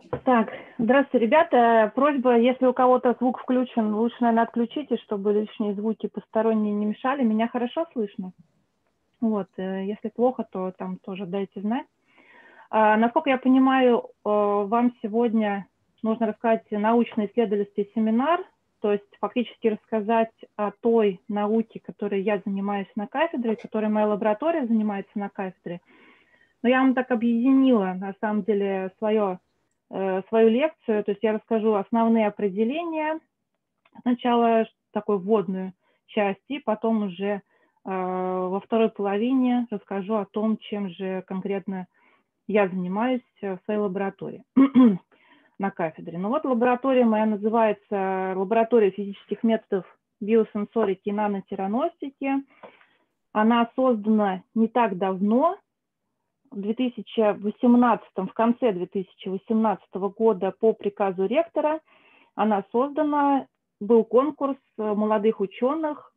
Так, здравствуйте, ребята. Просьба, если у кого-то звук включен, лучше, наверное, отключите, чтобы лишние звуки посторонние не мешали. Меня хорошо слышно? Вот, если плохо, то там тоже дайте знать. Насколько я понимаю, вам сегодня нужно рассказать научно-исследовательский семинар, то есть фактически рассказать о той науке, которой я занимаюсь на кафедре, которой моя лаборатория занимается на кафедре. Но я вам так объединила, на самом деле, свою лекцию, то есть я расскажу основные определения, сначала такой вводную часть, и потом уже во второй половине расскажу о том, чем же конкретно я занимаюсь в своей лаборатории на кафедре. Ну вот лаборатория моя называется лаборатория физических методов биосенсорики и нанотераностики. Она создана не так давно, в 2018, в конце 2018 года по приказу ректора она создана, был конкурс молодых ученых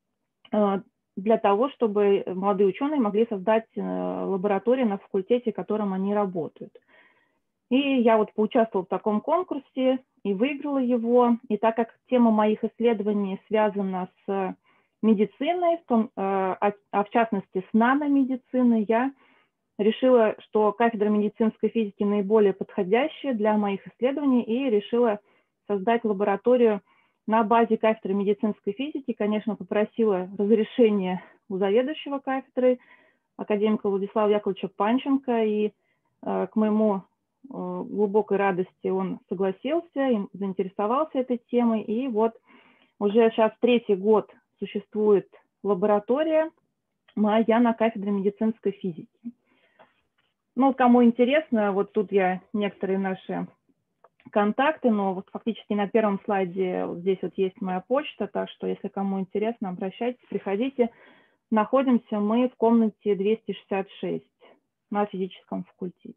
для того, чтобы молодые ученые могли создать лабораторию на факультете, в котором они работают. И я вот поучаствовала в таком конкурсе и выиграла его. И так как тема моих исследований связана с медициной, а в частности с наномедициной, я решила, что кафедра медицинской физики наиболее подходящая для моих исследований, и решила создать лабораторию на базе кафедры медицинской физики. Конечно, попросила разрешения у заведующего кафедры, академика Владислава Яковлевича Панченко, и к моему глубокой радости он согласился и заинтересовался этой темой. И вот уже сейчас 3-й год существует лаборатория моя на кафедре медицинской физики. Ну, кому интересно, вот тут я некоторые наши контакты, но вот фактически на первом слайде вот здесь вот есть моя почта, так что если кому интересно, обращайтесь, приходите. Находимся мы в комнате 266 на физическом факультете.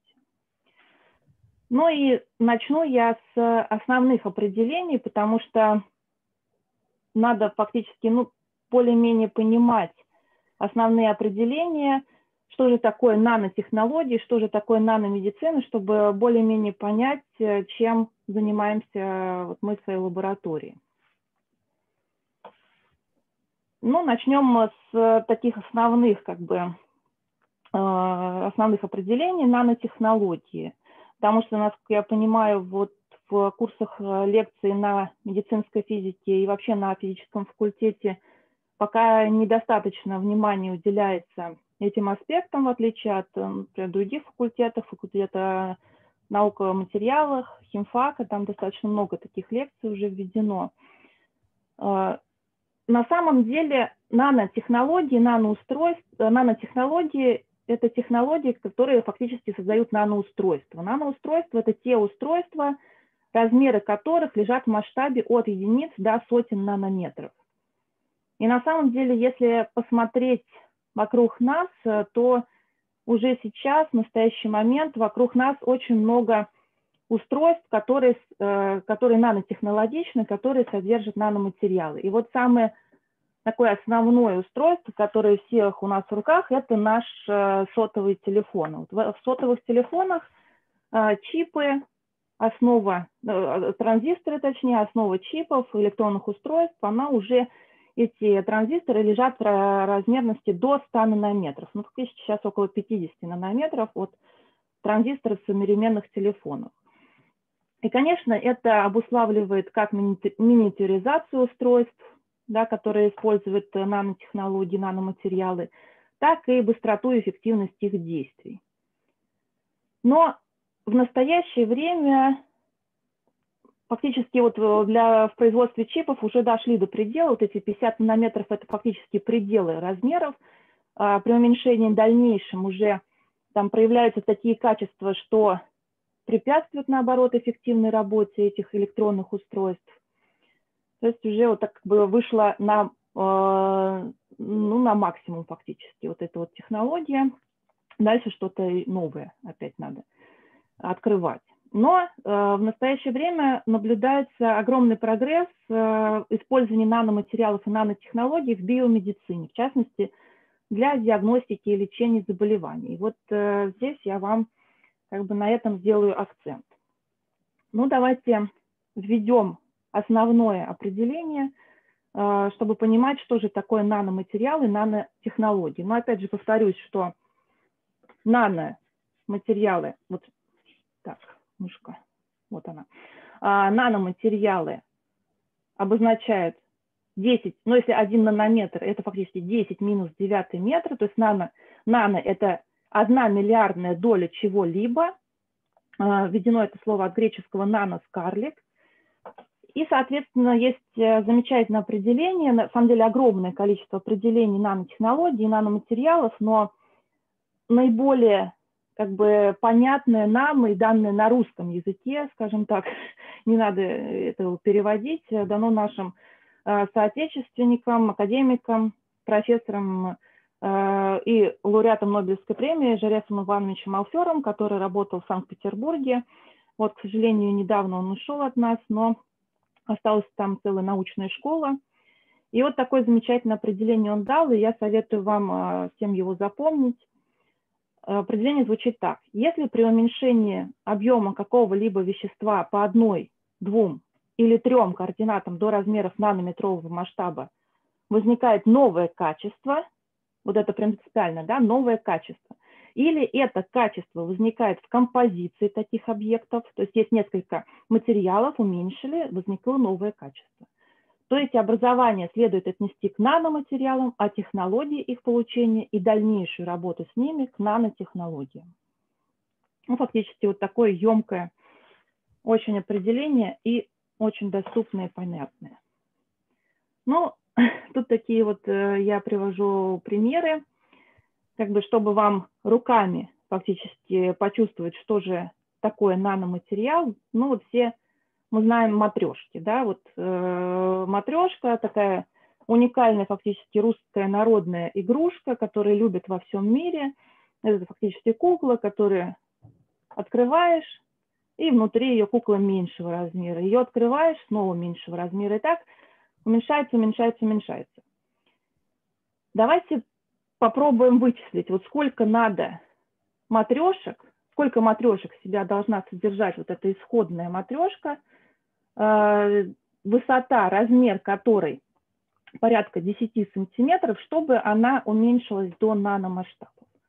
Ну и начну я с основных определений, потому что надо фактически, более-менее понимать основные определения, что же такое нанотехнологии, что же такое наномедицина, чтобы более-менее понять, чем занимаемся вот мы в своей лаборатории. Ну, начнем с таких основных, основных определений нанотехнологии, потому что, насколько я понимаю, вот в курсах лекций на медицинской физике и вообще на физическом факультете пока недостаточно внимания уделяется этим аспектам, в отличие от, например, других факультетов, факультета наук о материалах, химфака, там достаточно много таких лекций уже введено. На самом деле нанотехнологии, нанотехнологии – это технологии, которые фактически создают наноустройства. Наноустройства – это те устройства, размеры которых лежат в масштабе от единиц до сотен нанометров. И на самом деле, если посмотреть вокруг нас, то уже сейчас, в настоящий момент, вокруг нас очень много устройств, которые нанотехнологичны, которые содержат наноматериалы. И вот самое такое основное устройство, которое у всех у нас в руках, это наш сотовый телефон. В сотовых телефонах чипы, транзисторы, точнее, основа чипов, электронных устройств, эти транзисторы лежат в размерности до 100 нанометров. Ну, фактически сейчас около 50 нанометров от транзисторов современных телефонов. И, конечно, это обуславливает как миниатюризацию устройств, да, которые используют нанотехнологии, наноматериалы, так и быстроту и эффективность их действий. Но в настоящее время фактически вот в производстве чипов уже дошли до предела. Вот эти 50 нанометров – это фактически пределы размеров. При уменьшении дальнейшем уже там проявляются такие качества, что препятствуют, наоборот, эффективной работе этих электронных устройств. То есть уже вот так вышла на максимум фактически вот эта вот технология. Дальше что-то новое опять надо открывать. Но в настоящее время наблюдается огромный прогресс в использовании наноматериалов и нанотехнологий в биомедицине, в частности, для диагностики и лечения заболеваний. И вот здесь я вам на этом сделаю акцент. Ну, давайте введем основное определение, чтобы понимать, что же такое наноматериалы и нанотехнологии. Но опять же повторюсь, что наноматериалы, вот так, мышка, вот она, наноматериалы обозначают 10, ну если 1 нанометр, это фактически 10 минус 9 метра, то есть нано это 1 миллиардная доля чего-либо, введено это слово от греческого «нано»-«скарлик». И, соответственно, есть замечательное определение, на самом деле огромное количество определений нанотехнологий и наноматериалов, но наиболее как бы понятное нам и данное на русском языке, скажем так, не надо этого переводить, дано нашим соотечественникам, академикам, профессорам и лауреатом Нобелевской премии Жаресом Ивановичем Алфером, который работал в Санкт-Петербурге. Вот, к сожалению, недавно он ушел от нас, но осталась там целая научная школа. И вот такое замечательное определение он дал, и я советую вам всем его запомнить. Определение звучит так. Если при уменьшении объема какого-либо вещества по 1, 2 или 3 координатам до размеров нанометрового масштаба возникает новое качество, вот это принципиально, да, новое качество, или это качество возникает в композиции таких объектов, то есть несколько материалов, уменьшили, возникло новое качество, то эти образования следует отнести к наноматериалам, а технологии их получения и дальнейшую работу с ними к нанотехнологиям. Ну, фактически вот такое емкое очень определение и очень доступное и понятное. Ну, тут такие вот я привожу примеры, как бы чтобы вам руками фактически почувствовать, что же такое наноматериал. Ну, вот все мы знаем матрешки, да, вот матрешка такая уникальная фактически русская народная игрушка, которую любят во всем мире. Это фактически кукла, которую открываешь, и внутри ее кукла меньшего размера. Ее открываешь, снова меньшего размера. И так уменьшается, уменьшается, уменьшается. Давайте попробуем вычислить, вот сколько надо матрешек, сколько матрешек себя должна содержать вот эта исходная матрешка, высота, размер которой порядка 10 сантиметров, чтобы она уменьшилась до наномасштабов.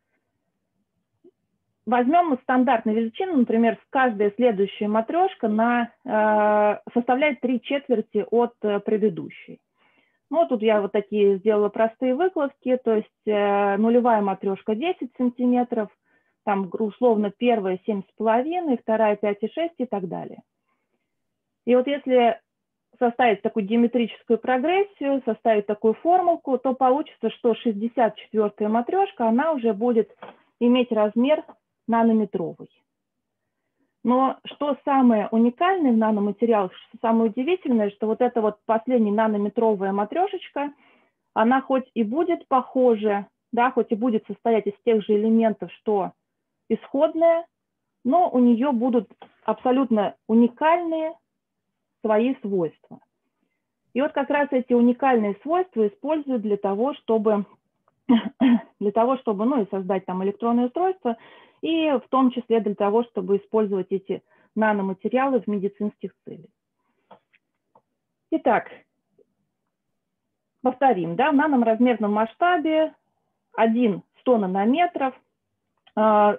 Возьмем стандартную величину, например, каждая следующая матрешка составляет 3/4 от предыдущей. Ну, тут я вот такие сделала простые выкладки, то есть нулевая матрешка 10 сантиметров, там условно первая 7,5, вторая 5,6 и так далее. И вот если составить такую геометрическую прогрессию, составить такую формулку, то получится, что 64-я матрешка, она уже будет иметь размер нанометровый. Но что самое уникальное в наноматериалах, что самое удивительное, что вот эта вот последняя нанометровая матрешечка, она хоть и будет похожа, да, хоть и будет состоять из тех же элементов, что исходная, но у нее будут абсолютно уникальные свои свойства. И вот как раз эти уникальные свойства используют для того, чтобы ну, и создать там электронные устройства, и в том числе для того, чтобы использовать эти наноматериалы в медицинских целях. Итак, повторим, да, в наноразмерном масштабе 1 в 100 нанометров в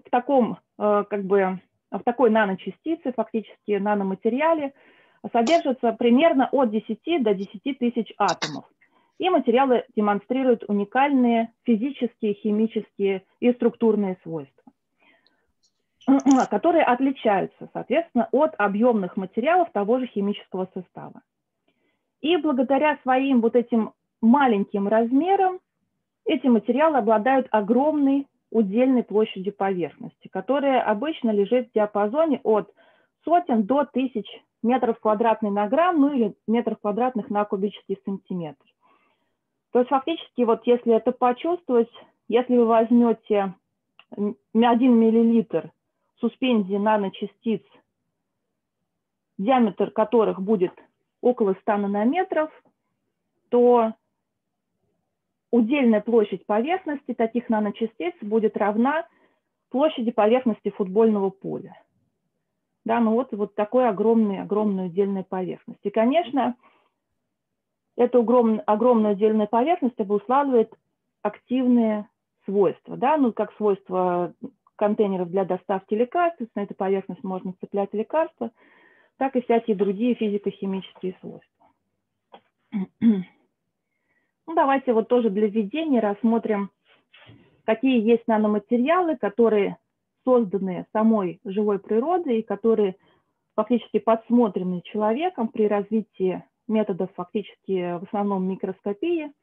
такой наночастице, фактически наноматериале, содержится примерно от 10 до 10 тысяч атомов. И материалы демонстрируют уникальные физические, химические и структурные свойства, которые отличаются, соответственно, от объемных материалов того же химического состава. И благодаря своим вот этим маленьким размерам эти материалы обладают огромной удельной площадью поверхности, которая обычно лежит в диапазоне от сотен до тысяч метров квадратных на грамм, ну или метров квадратных на кубический сантиметр. То есть фактически, вот если это почувствовать, если вы возьмете 1 миллилитр суспензии наночастиц, диаметр которых будет около 100 нанометров, то удельная площадь поверхности таких наночастиц будет равна площади поверхности футбольного поля. Да, ну вот такой огромную удельную поверхность. И, конечно, эту огромную удельную поверхность обуславливает активные свойства, да, ну, как свойства контейнеров для доставки лекарств, на эту поверхность можно цеплять лекарства, так и всякие другие физико-химические свойства. Ну, давайте вот тоже для введения рассмотрим, какие есть наноматериалы, которые созданы самой живой природой и которые фактически подсмотрены человеком при развитии методов фактически в основном микроскопии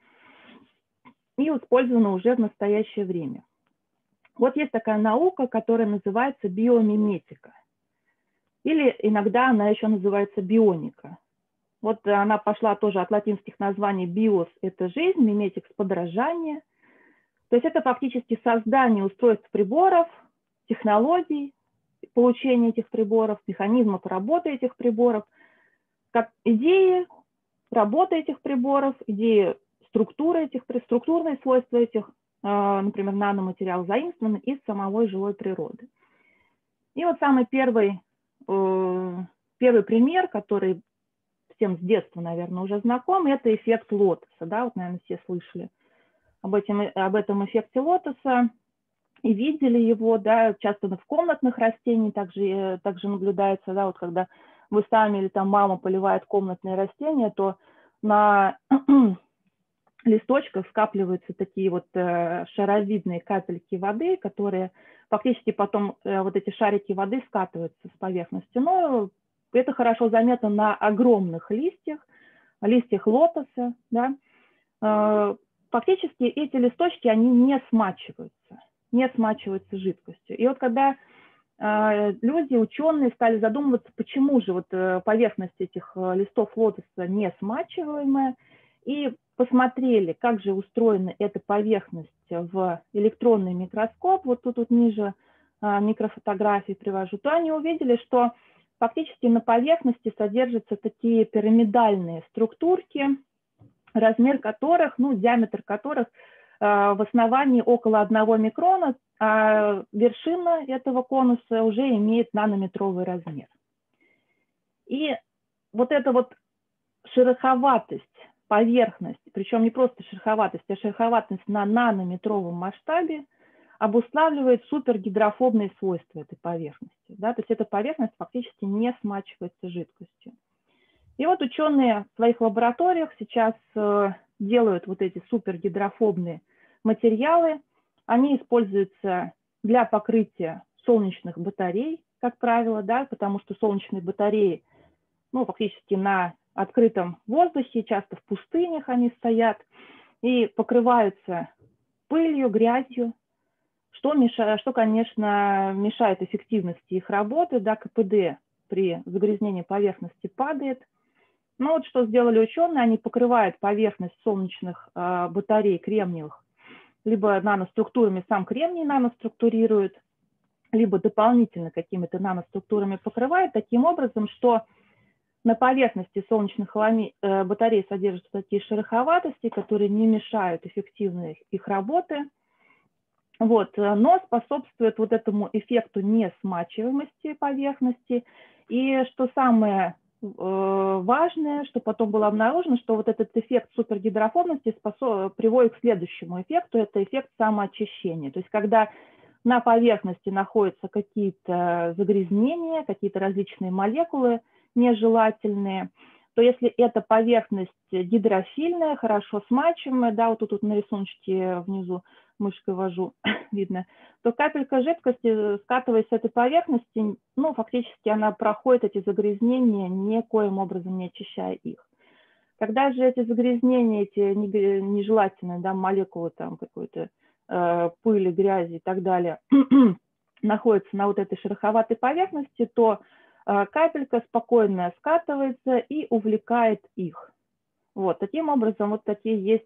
и использованы уже в настоящее время. Вот есть такая наука, которая называется биомиметика. Или иногда она еще называется бионика. Вот она пошла тоже от латинских названий биос – это жизнь, миметикс – подражание. То есть это фактически создание устройств приборов, технологий получения этих приборов, механизмов работы этих приборов, как идеи работы этих приборов, идеи структурные свойства этих, например, наноматериалов заимствованы из самой живой природы. И вот самый первый пример, который всем с детства, наверное, уже знаком, это эффект лотоса. Да, вот, наверное, все слышали об этом эффекте лотоса и видели его, да, часто в комнатных растениях также наблюдается, да, вот когда вы сами или там мама поливает комнатные растения, то на листочках скапливаются такие вот шаровидные капельки воды, которые фактически потом вот эти шарики воды скатываются с поверхности. Но это хорошо заметно на огромных листьях лотоса, да. Фактически эти листочки, они не смачиваются жидкостью. И вот когда люди, ученые стали задумываться, почему же вот поверхность этих листов лотоса не смачиваемая, и посмотрели, как же устроена эта поверхность в электронный микроскоп, вот тут ниже микрофотографии привожу, то они увидели, что фактически на поверхности содержатся такие пирамидальные структурки, размер которых, ну, диаметр которых в основании около 1 микрона, а вершина этого конуса уже имеет нанометровый размер. И вот эта вот шероховатость поверхности, причем не просто шероховатость, а шероховатость на нанометровом масштабе, обуславливает супергидрофобные свойства этой поверхности. Да? То есть эта поверхность фактически не смачивается жидкостью. И вот ученые в своих лабораториях сейчас делают вот эти супергидрофобные материалы. Они используются для покрытия солнечных батарей, как правило, да, потому что солнечные батареи, ну, фактически на открытом воздухе, часто в пустынях они стоят и покрываются пылью, грязью, что, конечно, мешает эффективности их работы, да, КПД при загрязнении поверхности падает. Но вот что сделали ученые, они покрывают поверхность солнечных батарей кремниевых либо наноструктурами, сам кремний наноструктурируют, либо дополнительно какими-то наноструктурами покрывают, таким образом, что на поверхности солнечных батарей содержатся такие шероховатости, которые не мешают эффективной их работы, вот, но способствует вот этому эффекту несмачиваемости поверхности. И что самое важное, что потом было обнаружено, что вот этот эффект супергидрофобности приводит к следующему эффекту, это эффект самоочищения. То есть когда на поверхности находятся какие-то загрязнения, какие-то различные молекулы нежелательные, то если эта поверхность гидрофильная, хорошо смачиваемая, да, вот тут на рисуночке внизу мышкой вожу, видно, то капелька жидкости, скатываясь с этой поверхности, ну, фактически она проходит эти загрязнения, никоим образом не очищая их. Когда же эти загрязнения, эти нежелательные, да, молекулы там какой-то пыли, грязи и так далее находятся на вот этой шероховатой поверхности, то капелька спокойно скатывается и увлекает их. Вот, таким образом, вот такие есть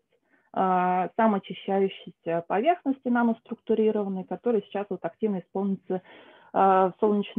самоочищающиеся поверхности наноструктурированные, которые сейчас вот активно используются в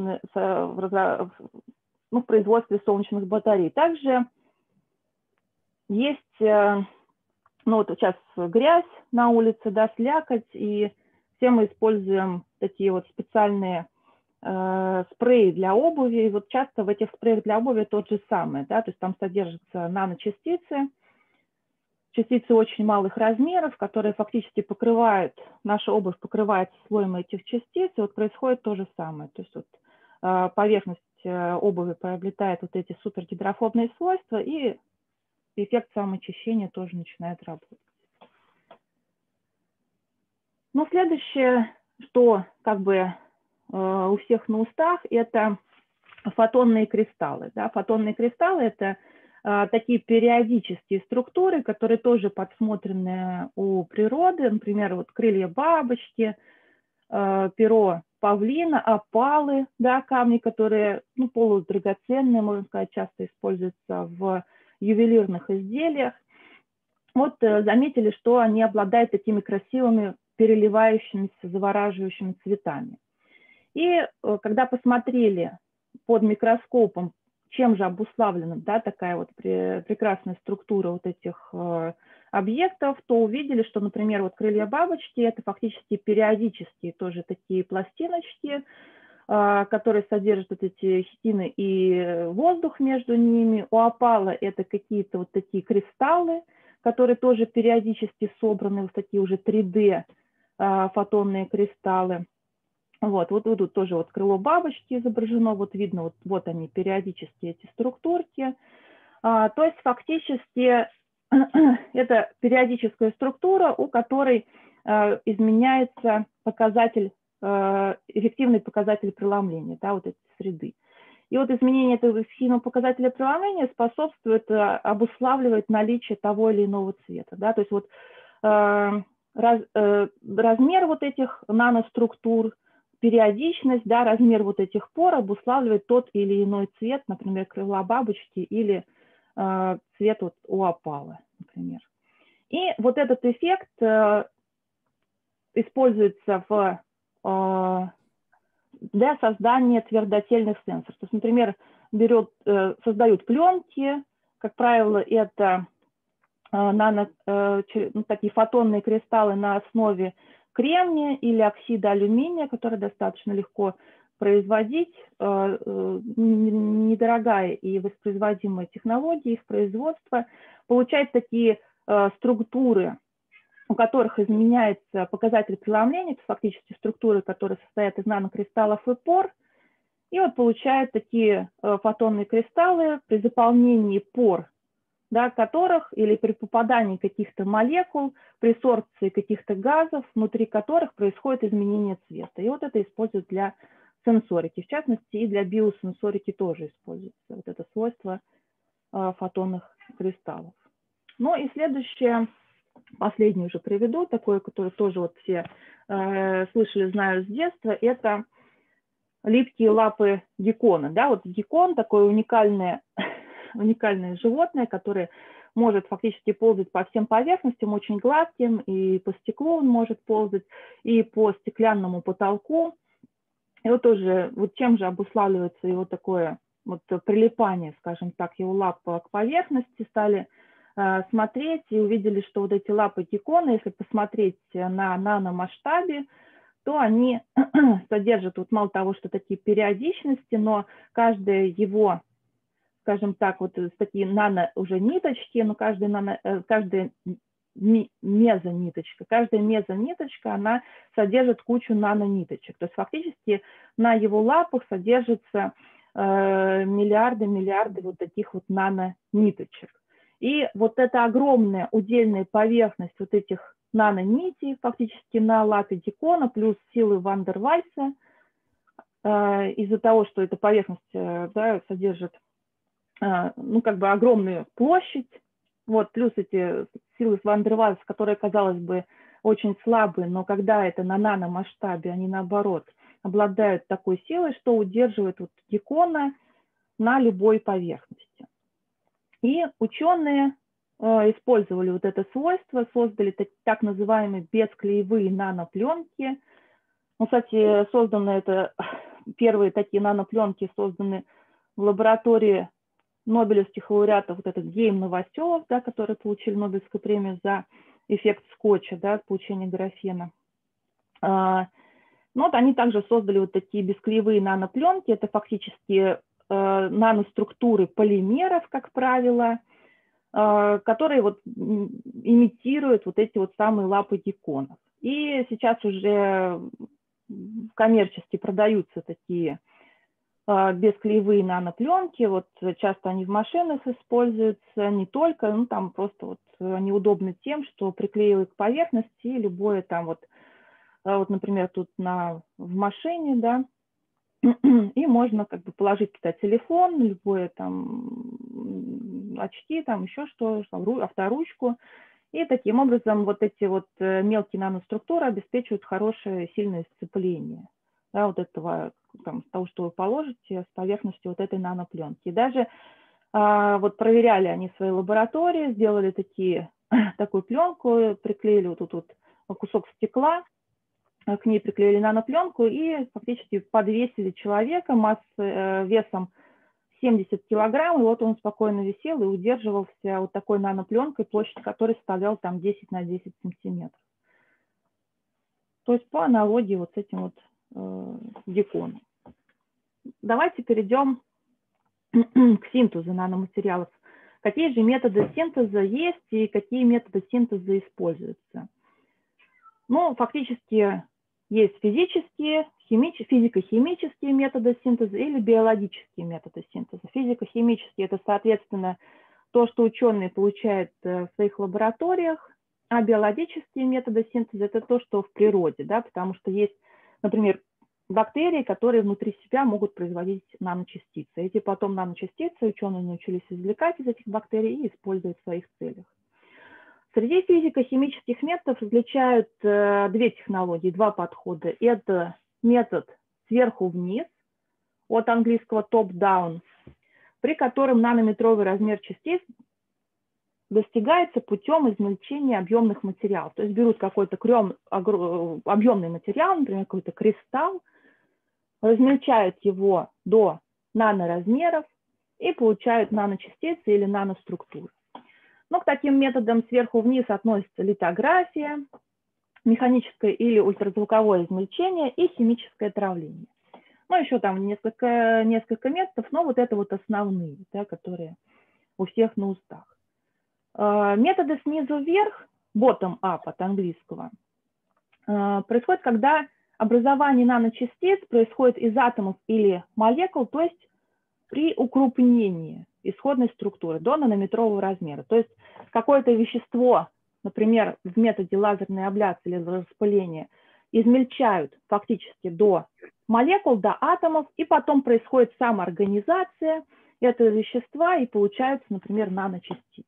производстве солнечных батарей. Также есть, ну вот сейчас грязь на улице, да, слякоть, и все мы используем такие вот специальные спреи для обуви. И вот часто в этих спреях для обуви тот же самый, да, то есть там содержатся наночастицы, частицы очень малых размеров, которые фактически покрывают, наша обувь покрывается слоем этих частиц, и вот происходит то же самое. То есть вот поверхность обуви приобретает вот эти супергидрофобные свойства, и эффект самоочищения тоже начинает работать. Ну, следующее, что как бы у всех на устах, это фотонные кристаллы. Да? Фотонные кристаллы – это такие периодические структуры, которые тоже подсмотрены у природы. Например, вот крылья бабочки, перо павлина, опалы, да, камни, которые полудрагоценные, можно сказать, часто используются в ювелирных изделиях. Вот заметили, что они обладают такими красивыми переливающимися, завораживающими цветами. И когда посмотрели под микроскопом, чем же обуславлена, да, такая вот прекрасная структура вот этих объектов, то увидели, что, например, вот крылья бабочки – это фактически периодические тоже такие пластиночки, которые содержат вот эти хитины и воздух между ними. У опала это какие-то вот такие кристаллы, которые тоже периодически собраны, вот такие уже 3D фотонные кристаллы. Вот тут тоже вот крыло бабочки изображено, вот видно, вот они периодически эти структурки. То есть фактически это периодическая структура, у которой изменяется показатель, эффективный показатель преломления, да, вот эти среды. И вот изменение этого эффективного показателя преломления способствует обуславливать наличие того или иного цвета. Да? То есть вот размер вот этих наноструктур, периодичность, да, размер вот этих пор обуславливает тот или иной цвет, например, крыла бабочки или цвет вот у опалы, например. И вот этот эффект используется для создания твердотельных сенсоров. То есть, например, создают пленки, как правило, это такие фотонные кристаллы на основе кремния или оксида алюминия, которые достаточно легко производить, недорогая и воспроизводимая технология их производства, получать такие структуры, у которых изменяется показатель преломления, это фактически структуры, которые состоят из нанокристаллов и пор, и вот получают такие фотонные кристаллы при заполнении пор, да, которых или при попадании каких-то молекул, при сорбции каких-то газов, внутри которых происходит изменение цвета. И вот это используют для сенсорики, в частности, и для биосенсорики тоже используется вот это свойство фотонных кристаллов. Ну и следующее, последнее уже приведу, такое, которое тоже вот все слышали, знают с детства, это липкие лапы геккона. Да, вот геккон такое уникальное животное, которое может фактически ползать по всем поверхностям, очень гладким, и по стеклу он может ползать, и по стеклянному потолку. И вот тоже, вот чем же обуславливается его такое вот прилипание, скажем так, его лап к поверхности, стали смотреть и увидели, что вот эти лапы геккона, если посмотреть на наномасштабе, то они содержат, вот мало того, что такие периодичности, но каждая его, скажем так, вот такие нано уже ниточки, но каждая мезониточка, она содержит кучу нанониточек. То есть фактически на его лапах содержатся миллиарды вот таких вот нанониточек. И вот эта огромная удельная поверхность вот этих нанонитей фактически на лапе геккона плюс силы Ван дер Вальса, из-за того, что эта поверхность да, содержит как бы огромную площадь, вот, плюс эти силы Ван дер Вальса, которые, казалось бы, очень слабые, но когда это на наномасштабе, они наоборот обладают такой силой, что удерживает вот геккона на любой поверхности. И ученые использовали вот это свойство, создали так называемые бесклеевые нанопленки. Ну, кстати, первые такие нанопленки созданы в лаборатории нобелевских лауреатов, вот этот Гейм Новоселов, да, которые получили Нобелевскую премию за эффект скотча, да, получения графена. Ну, вот они также создали вот такие бесклеевые нанопленки. Это фактически наноструктуры полимеров, как правило, которые вот имитируют вот эти вот самые лапы гекконов. И сейчас уже коммерчески продаются такие бесклеевые нанопленки. Вот часто они в машинах используются, не только, ну там просто вот они удобны тем, что приклеивают к поверхности, и любое там вот, например, тут в машине, да, и можно как бы положить туда телефон, любое там очки, там еще что, авторучку. И таким образом вот эти вот мелкие наноструктуры обеспечивают хорошее сильное сцепление, да, вот этого, там, того, что вы положите с поверхностью вот этой нанопленки. И даже вот проверяли они в своей лаборатории, сделали такую пленку, приклеили вот тут вот кусок стекла, к ней приклеили нанопленку и фактически подвесили человека весом 70 килограмм, и вот он спокойно висел и удерживался вот такой нанопленкой, площадь которой составляла там 10 на 10 сантиметров. То есть по аналогии вот с этим вот гекконом. Давайте перейдем к синтезу наноматериалов. Какие же методы синтеза есть и какие методы синтеза используются? Ну, фактически есть физические, физико-химические методы синтеза или биологические методы синтеза. Физико-химические – это, соответственно, то, что ученые получают в своих лабораториях, а биологические методы синтеза – это то, что в природе, да, потому что есть, например, бактерии, которые внутри себя могут производить наночастицы. Эти потом наночастицы ученые научились извлекать из этих бактерий и использовать в своих целях. Среди физико-химических методов различают две технологии, два подхода. Это метод сверху вниз, от английского top-down, при котором нанометровый размер частиц достигается путем измельчения объемных материалов. То есть берут какой-то объемный материал, например, какой-то кристалл, размельчают его до наноразмеров и получают наночастицы или наноструктуры. Но к таким методам сверху вниз относятся литография, механическое или ультразвуковое измельчение и химическое травление. Ну, еще там несколько методов, но вот это вот основные, да, которые у всех на устах. Методы снизу вверх, bottom-up от английского, происходит, когда образование наночастиц происходит из атомов или молекул, то есть при укрупнении исходной структуры до нанометрового размера. То есть какое-то вещество, например, в методе лазерной абляции или распыления, измельчают фактически до молекул, до атомов, и потом происходит самоорганизация этого вещества, и получаются, например, наночастицы.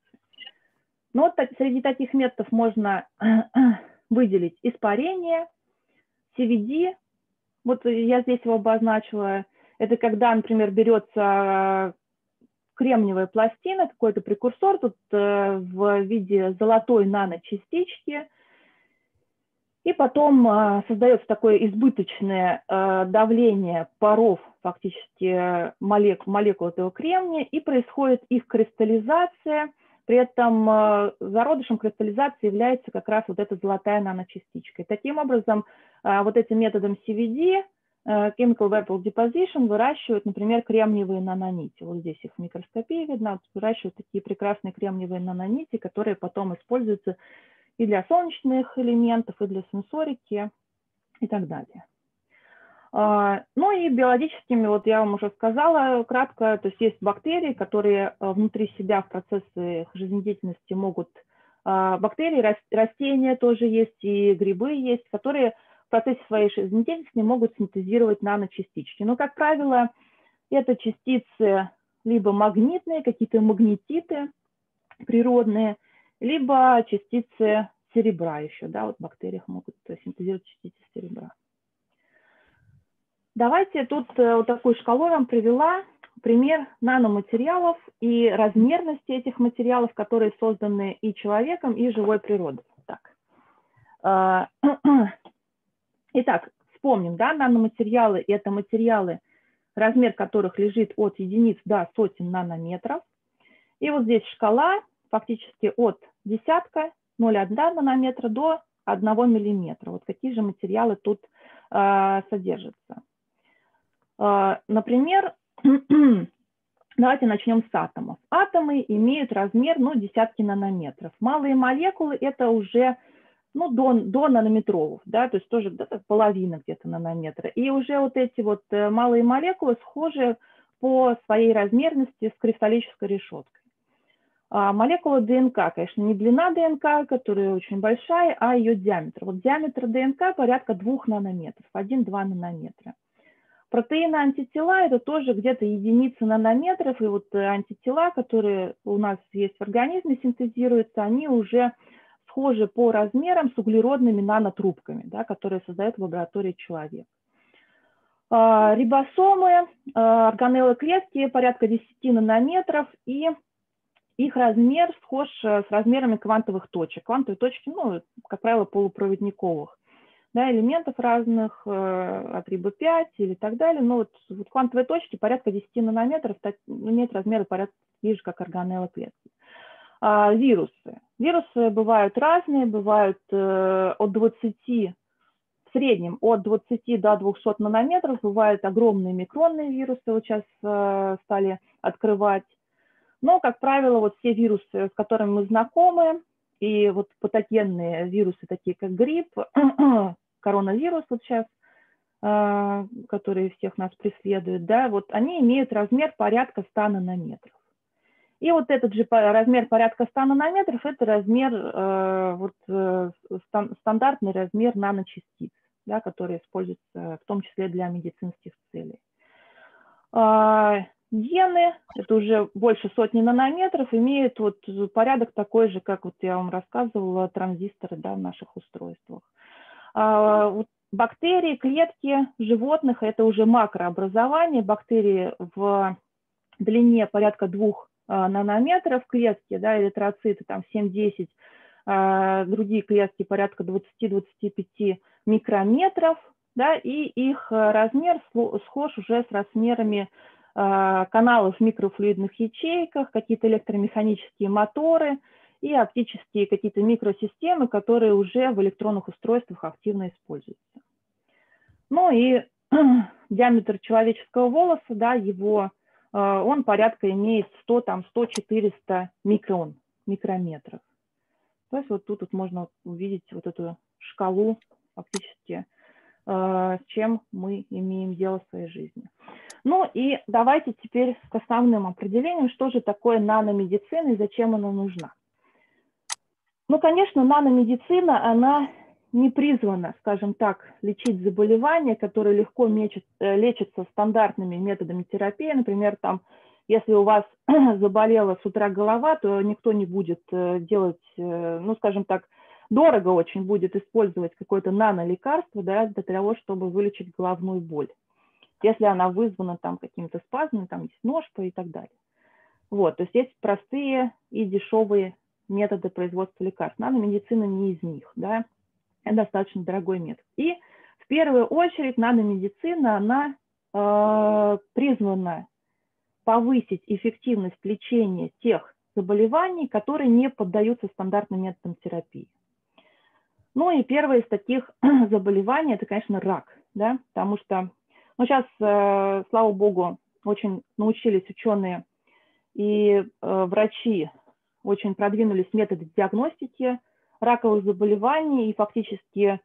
Но вот среди таких методов можно выделить испарение, CVD, вот я здесь его обозначила, это когда, например, берется кремниевая пластина, какой-то прекурсор тут в виде золотой наночастички, и потом создается такое избыточное давление паров фактически молекул этого кремния, и происходит их кристаллизация. При этом зародышем кристаллизации является как раз вот эта золотая наночастичка. И таким образом вот этим методом CVD, Chemical Vapor Deposition, выращивают, например, кремниевые нанонити. Вот здесь их в микроскопии видно. Выращивают такие прекрасные кремниевые нанонити, которые потом используются и для солнечных элементов, и для сенсорики, и так далее. Ну и биологическими, вот я вам уже сказала кратко, то есть есть бактерии, которые внутри себя в процессе их жизнедеятельности могут, бактерии, растения тоже есть, и грибы есть, которые в процессе своей жизнедеятельности могут синтезировать наночастички. Но, как правило, это частицы либо магнитные, какие-то магнетиты природные, либо частицы серебра еще, да, вот в бактериях могут синтезировать частицы серебра. Давайте тут вот такую шкалу я вам привела, пример наноматериалов и размерности этих материалов, которые созданы и человеком, и живой природой. Так. Итак, вспомним, да, наноматериалы – это материалы, размер которых лежит от единиц до сотен нанометров. И вот здесь шкала фактически от десятка, 0,1 нанометра до 1 миллиметра. Вот какие же материалы тут содержится. Например, давайте начнем с атомов. Атомы имеют размер, ну, десятки нанометров. Малые молекулы – это уже, ну, до нанометровых, да, то есть тоже где-то половина где-то нанометра. И уже вот эти вот малые молекулы схожи по своей размерности с кристаллической решеткой. Молекула ДНК, конечно, не длина ДНК, которая очень большая, а ее диаметр. Вот диаметр ДНК порядка 2 нанометров, 1-2 нанометра. Протеины антитела – это тоже где-то единицы нанометров, и вот антитела, которые у нас есть в организме, синтезируются, они уже схожи по размерам с углеродными нанотрубками, да, которые создает в лаборатории человек. Рибосомы, органеллы клетки порядка 10 нанометров, и их размер схож с размерами квантовых точек. Квантовые точки, ну, как правило, полупроводниковых, да, элементов разных, от рибо-5 или так далее. Но вот квантовые точки порядка 10 нанометров имеют размеры порядка такие же, как органеллы клетки. Вирусы. Вирусы бывают разные, бывают от 20, в среднем от 20 до 200 нанометров, бывают огромные микронные вирусы, вот сейчас стали открывать. Но, как правило, вот все вирусы, с которыми мы знакомы, и вот патогенные вирусы, такие как грипп, коронавирус вот сейчас, который всех нас преследует, да, вот они имеют размер порядка 100 нанометров. И вот этот же размер порядка 100 нанометров – это размер, стандартный размер наночастиц, да, который используется в том числе для медицинских целей. Гены, это уже больше 100 нанометров, имеют вот порядок такой же, как вот я вам рассказывала, транзисторы, да, в наших устройствах. Вот бактерии, клетки животных – это уже макрообразование. Бактерии в длине порядка 2 нанометров, клетки, да, эритроциты там 7-10, другие клетки порядка 20-25 микрометров, да, и их размер схож уже с размерами каналов в микрофлюидных ячейках, какие-то электромеханические моторы и оптические какие-то микросистемы, которые уже в электронных устройствах активно используются. Ну и диаметр человеческого волоса, да, он порядка имеет 100-400 микрометров. То есть вот тут можно увидеть вот эту шкалу фактически, с чем мы имеем дело в своей жизни. Ну и давайте теперь к основным определениям, что же такое наномедицина и зачем она нужна. Ну, конечно, наномедицина, она не призвана, скажем так, лечить заболевания, которые легко лечатся стандартными методами терапии. Например, там, если у вас заболела с утра голова, то никто не будет делать, ну, скажем так, дорого очень будет использовать какое-то нанолекарство, да, для того, чтобы вылечить головную боль, если она вызвана там каким-то спазмом, там есть ножка и так далее. Вот, то есть есть простые и дешевые методы производства лекарств. Наномедицина не из них, да, это достаточно дорогой метод. И в первую очередь наномедицина, она призвана повысить эффективность лечения тех заболеваний, которые не поддаются стандартным методам терапии. Ну и первое из таких заболеваний – это, конечно, рак, да, потому что, ну, сейчас, слава богу, очень научились ученые и врачи, очень продвинулись методы диагностики раковых заболеваний, и фактически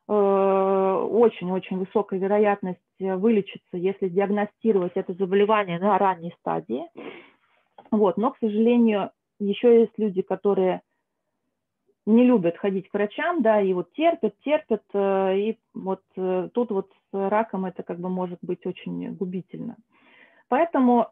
очень-очень высокая вероятность вылечиться, если диагностировать это заболевание на ранней стадии. Вот. Но, к сожалению, еще есть люди, которые не любят ходить к врачам, да, и вот терпят, и вот тут вот с раком это как бы может быть очень губительно. Поэтому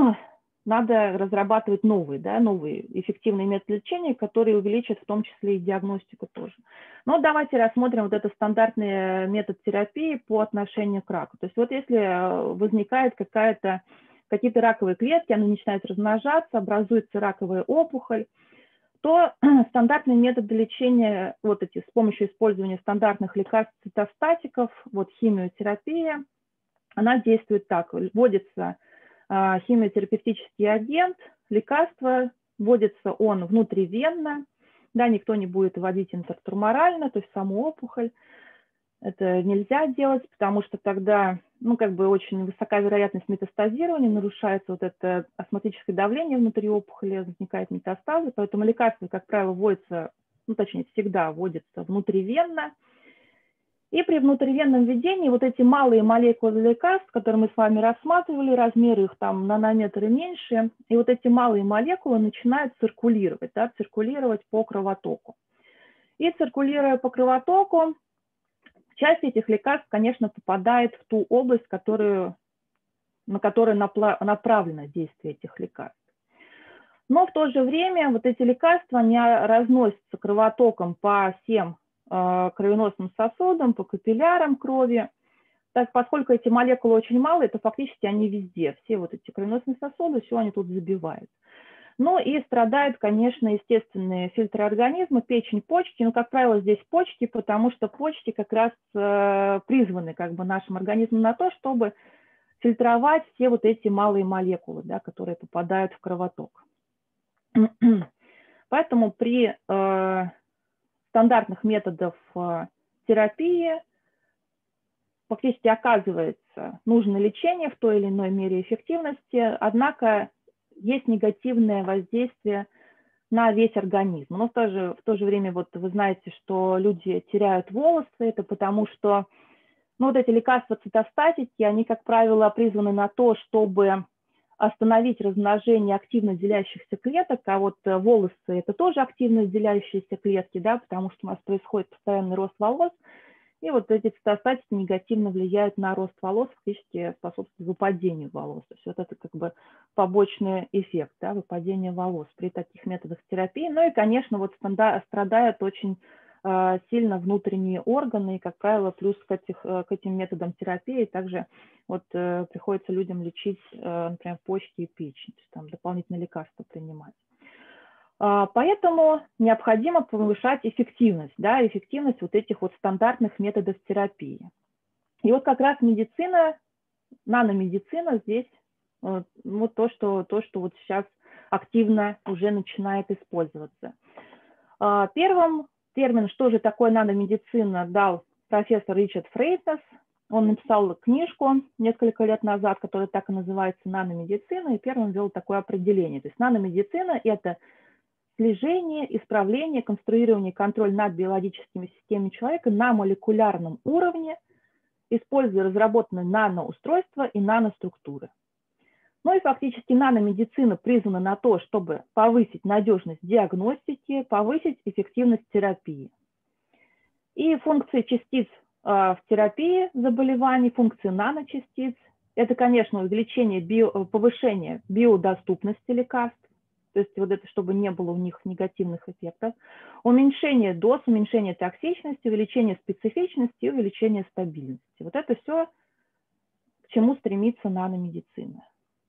надо разрабатывать новые эффективные методы лечения, которые увеличат в том числе и диагностику тоже. Но давайте рассмотрим вот этот стандартный метод терапии по отношению к раку. То есть вот если возникает какие-то раковые клетки, они начинают размножаться, образуется раковая опухоль, то стандартные методы лечения, вот эти с помощью использования стандартных лекарств цитостатиков, вот химиотерапия, она действует так. Вводится химиотерапевтический агент, лекарство, вводится он внутривенно, да, никто не будет вводить интертуморально, то есть саму опухоль. Это нельзя делать, потому что тогда, ну, как бы очень высока вероятность метастазирования, нарушается вот это осмотическое давление внутри опухоли, возникают метастазы, поэтому лекарства, как правило, вводятся, ну, точнее, всегда вводятся внутривенно. И при внутривенном введении вот эти малые молекулы лекарств, которые мы с вами рассматривали, размеры их там нанометры меньше, и вот эти малые молекулы начинают циркулировать, да, циркулировать по кровотоку. И циркулируя по кровотоку, часть этих лекарств, конечно, попадает в ту область, на которую направлено действие этих лекарств. Но в то же время вот эти лекарства, они разносятся кровотоком по всем кровеносным сосудам, по капиллярам крови. Так, поскольку эти молекулы очень малые, то фактически они везде, все вот эти кровеносные сосуды, все они тут забивают. Ну и страдают, конечно, естественные фильтры организма, печень, почки. Ну, как правило, здесь почки, потому что почки как раз призваны как бы нашим организмом на то, чтобы фильтровать все вот эти малые молекулы, да, которые попадают в кровоток. Поэтому при стандартных методах терапии фактически оказывается нужное лечение в той или иной мере эффективности, однако есть негативное воздействие на весь организм. Но в то же время вот вы знаете, что люди теряют волосы, это потому что ну, вот эти лекарства цитостатики, они, как правило, призваны на то, чтобы остановить размножение активно делящихся клеток, а вот волосы – это тоже активно делящиеся клетки, да, потому что у нас происходит постоянный рост волос, и вот эти цитостатики негативно влияют на рост волос, фактически способствуют выпадению волос. То есть вот это как бы побочный эффект, да, выпадения волос при таких методах терапии. Ну и, конечно, вот страдают очень сильно внутренние органы, и, как правило, плюс к этим методам терапии также вот приходится людям лечить, например, почки и печень, то есть там дополнительные лекарства принимать. Поэтому необходимо повышать эффективность, да, эффективность вот этих вот стандартных методов терапии. И вот как раз медицина, наномедицина здесь вот то, что вот сейчас активно уже начинает использоваться. Первым термин, что же такое наномедицина, дал профессор Ричард Фрейтас. Он написал книжку несколько лет назад, которая так и называется «Наномедицина», и первым ввел такое определение. То есть наномедицина – это слежение, исправление, конструирование, контроль над биологическими системами человека на молекулярном уровне, используя разработанные наноустройства и наноструктуры. Ну и фактически наномедицина призвана на то, чтобы повысить надежность диагностики, повысить эффективность терапии. И функции частиц в терапии заболеваний, функции наночастиц – это, конечно, увеличение, повышение биодоступности лекарств, то есть вот это, чтобы не было у них негативных эффектов, уменьшение доз, уменьшение токсичности, увеличение специфичности и увеличение стабильности. Вот это все, к чему стремится наномедицина.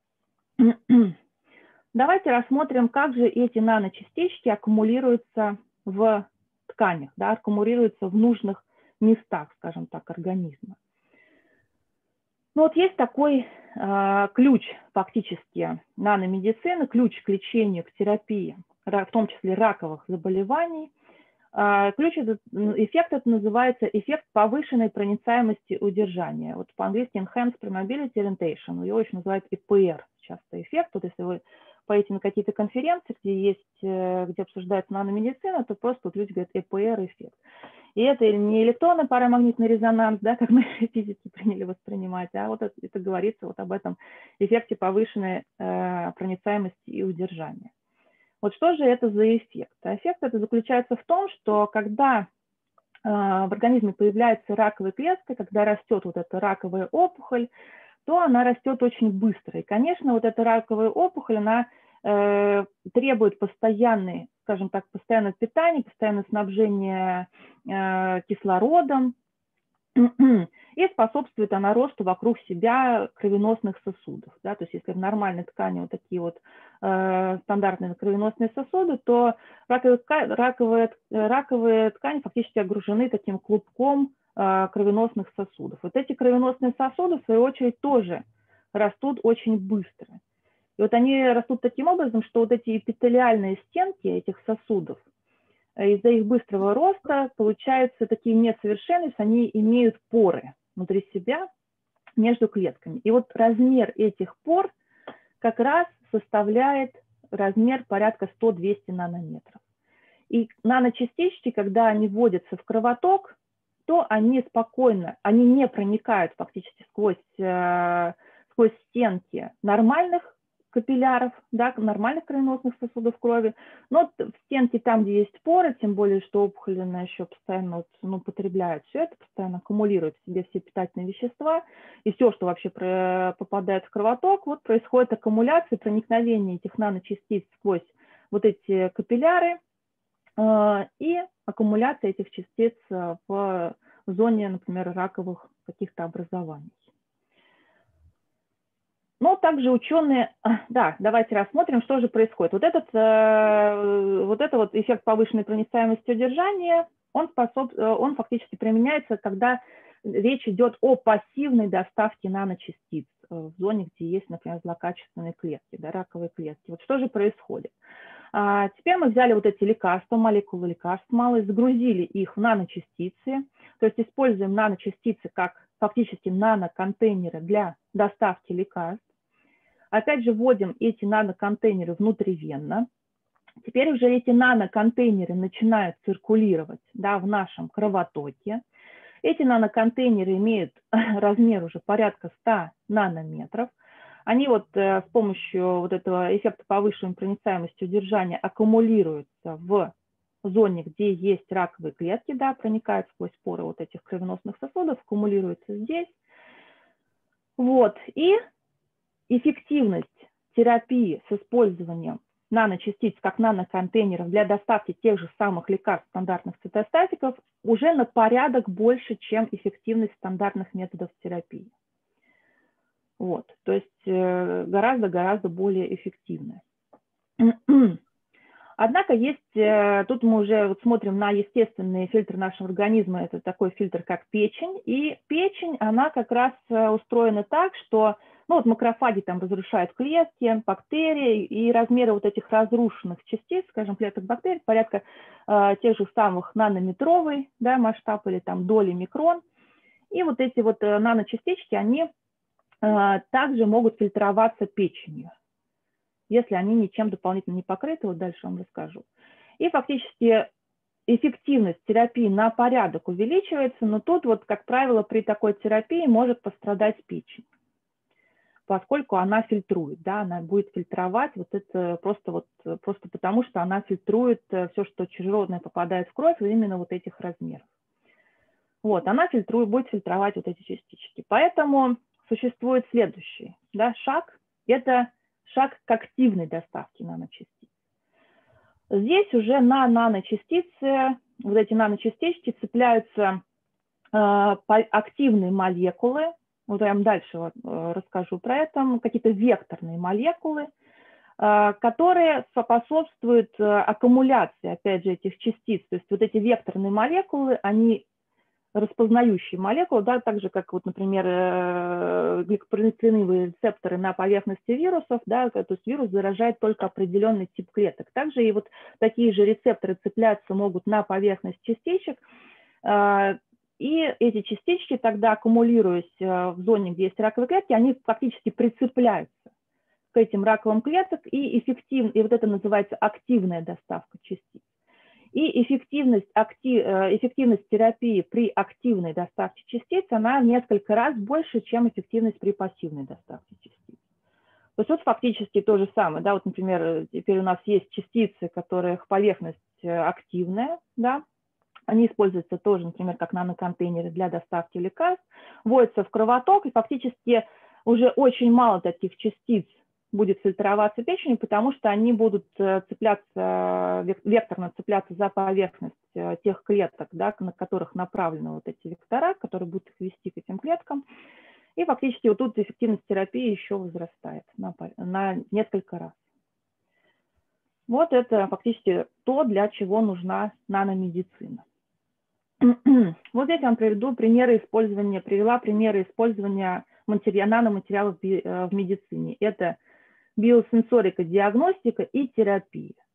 Давайте рассмотрим, как же эти наночастички аккумулируются в тканях, да, аккумулируются в нужных местах, скажем так, организма. Ну вот есть такой ключ фактически наномедицины, ключ к лечению, к терапии, в том числе раковых заболеваний. Эффект это называется эффект повышенной проницаемости удержания. Вот по-английски Enhanced Permeability Orientation, его еще называют EPR, часто эффект. Вот если вы поедете на какие-то конференции, где обсуждается наномедицина, то просто вот люди говорят EPR эффект. И это не электронный парамагнитный резонанс, да, как мы физики приняли воспринимать, а вот это говорится вот об этом эффекте повышенной проницаемости и удержания. Вот что же это за эффект? Эффект это заключается в том, что когда в организме появляется раковая клетка, когда растет вот эта раковая опухоль, то она растет очень быстро. И, конечно, вот эта раковая опухоль, она требует постоянное, скажем так, постоянное питание, постоянное снабжение кислородом, и способствует она росту вокруг себя кровеносных сосудов. Да? То есть если в нормальной ткани вот такие вот стандартные кровеносные сосуды, то раковые ткани фактически окружены таким клубком кровеносных сосудов. Вот эти кровеносные сосуды, в свою очередь, тоже растут очень быстро. И вот они растут таким образом, что вот эти эпителиальные стенки этих сосудов, из-за их быстрого роста получаются такие несовершенные, они имеют поры внутри себя между клетками. И вот размер этих пор как раз составляет размер порядка 100-200 нанометров. И наночастички, когда они вводятся в кровоток, то они спокойно, они не проникают фактически сквозь стенки нормальных капилляров, да, нормальных кровеносных сосудов крови, но в стенке там, где есть поры, тем более, что опухоль, она еще постоянно потребляет все это, постоянно аккумулирует в себе все питательные вещества, и все, что вообще попадает в кровоток, вот происходит аккумуляция, проникновение этих наночастиц сквозь вот эти капилляры, и аккумуляция этих частиц в зоне, например, раковых каких-то образований. Но также ученые, да, давайте рассмотрим, что же происходит. Вот этот эффект повышенной проницаемости удержания, он фактически применяется, когда речь идет о пассивной доставке наночастиц в зоне, где есть, например, злокачественные клетки, да, раковые клетки. Вот что же происходит? Теперь мы взяли вот эти лекарства, молекулы лекарств малые, загрузили их в наночастицы, то есть используем наночастицы как фактически наноконтейнеры для доставки лекарств. Опять же, вводим эти наноконтейнеры внутривенно. Теперь уже эти наноконтейнеры начинают циркулировать, да, в нашем кровотоке. Эти наноконтейнеры имеют размер уже порядка 100 нанометров. Они вот с помощью вот этого эффекта повышенной проницаемости удержания аккумулируются в зоне, где есть раковые клетки, да, проникают сквозь поры вот этих кровеносных сосудов, аккумулируются здесь. Вот, и эффективность терапии с использованием наночастиц как наноконтейнеров для доставки тех же самых лекарств стандартных цитостатиков уже на порядок больше, чем эффективность стандартных методов терапии. Вот, то есть гораздо-гораздо более эффективная. Однако есть, тут мы уже вот смотрим на естественный фильтр нашего организма, это такой фильтр, как печень, и печень, она как раз устроена так, что вот макрофаги там разрушают клетки, бактерии, и размеры вот этих разрушенных частиц, скажем, клеток бактерий, порядка тех же самых нанометровый, да, масштаб или там доли микрон, и вот эти вот наночастички, они также могут фильтроваться печенью, если они ничем дополнительно не покрыты, вот дальше вам расскажу. И фактически эффективность терапии на порядок увеличивается, но тут вот, как правило, при такой терапии может пострадать печень, поскольку она фильтрует, да, она будет фильтровать вот это просто потому, что она фильтрует все, что чужеродное попадает в кровь, именно вот этих размеров. Вот, она будет фильтровать вот эти частички. Поэтому существует следующий, да, шаг, это шаг к активной доставке наночастиц. Здесь уже на наночастицы, вот эти наночастички цепляются активные молекулы, вот я вам дальше расскажу про это, какие-то векторные молекулы, которые способствуют аккумуляции, опять же, этих частиц. То есть вот эти векторные молекулы, они распознающие молекулы, да, так же, как, вот, например, гликопротеиновые рецепторы на поверхности вирусов, да, то есть вирус заражает только определенный тип клеток. Также и вот такие же рецепторы цепляться могут на поверхность частичек, и эти частички тогда, аккумулируясь в зоне, где есть раковые клетки, они фактически прицепляются к этим раковым клеткам, и вот это называется активная доставка частиц. И эффективность терапии при активной доставке частиц, она в несколько раз больше, чем эффективность при пассивной доставке частиц. То есть вот фактически то же самое, да, вот, например, теперь у нас есть частицы, которых поверхность активная, да, они используются тоже, например, как наноконтейнеры для доставки лекарств, вводятся в кровоток, и фактически уже очень мало таких частиц будет фильтроваться печенью, потому что они будут цепляться, векторно цепляться за поверхность тех клеток, да, на которых направлены вот эти вектора, которые будут их вести к этим клеткам. И фактически вот тут эффективность терапии еще возрастает на несколько раз. Вот это фактически то, для чего нужна наномедицина. Вот здесь я вам привела примеры использования наноматериалов в медицине. Это биосенсорика, диагностика и терапия.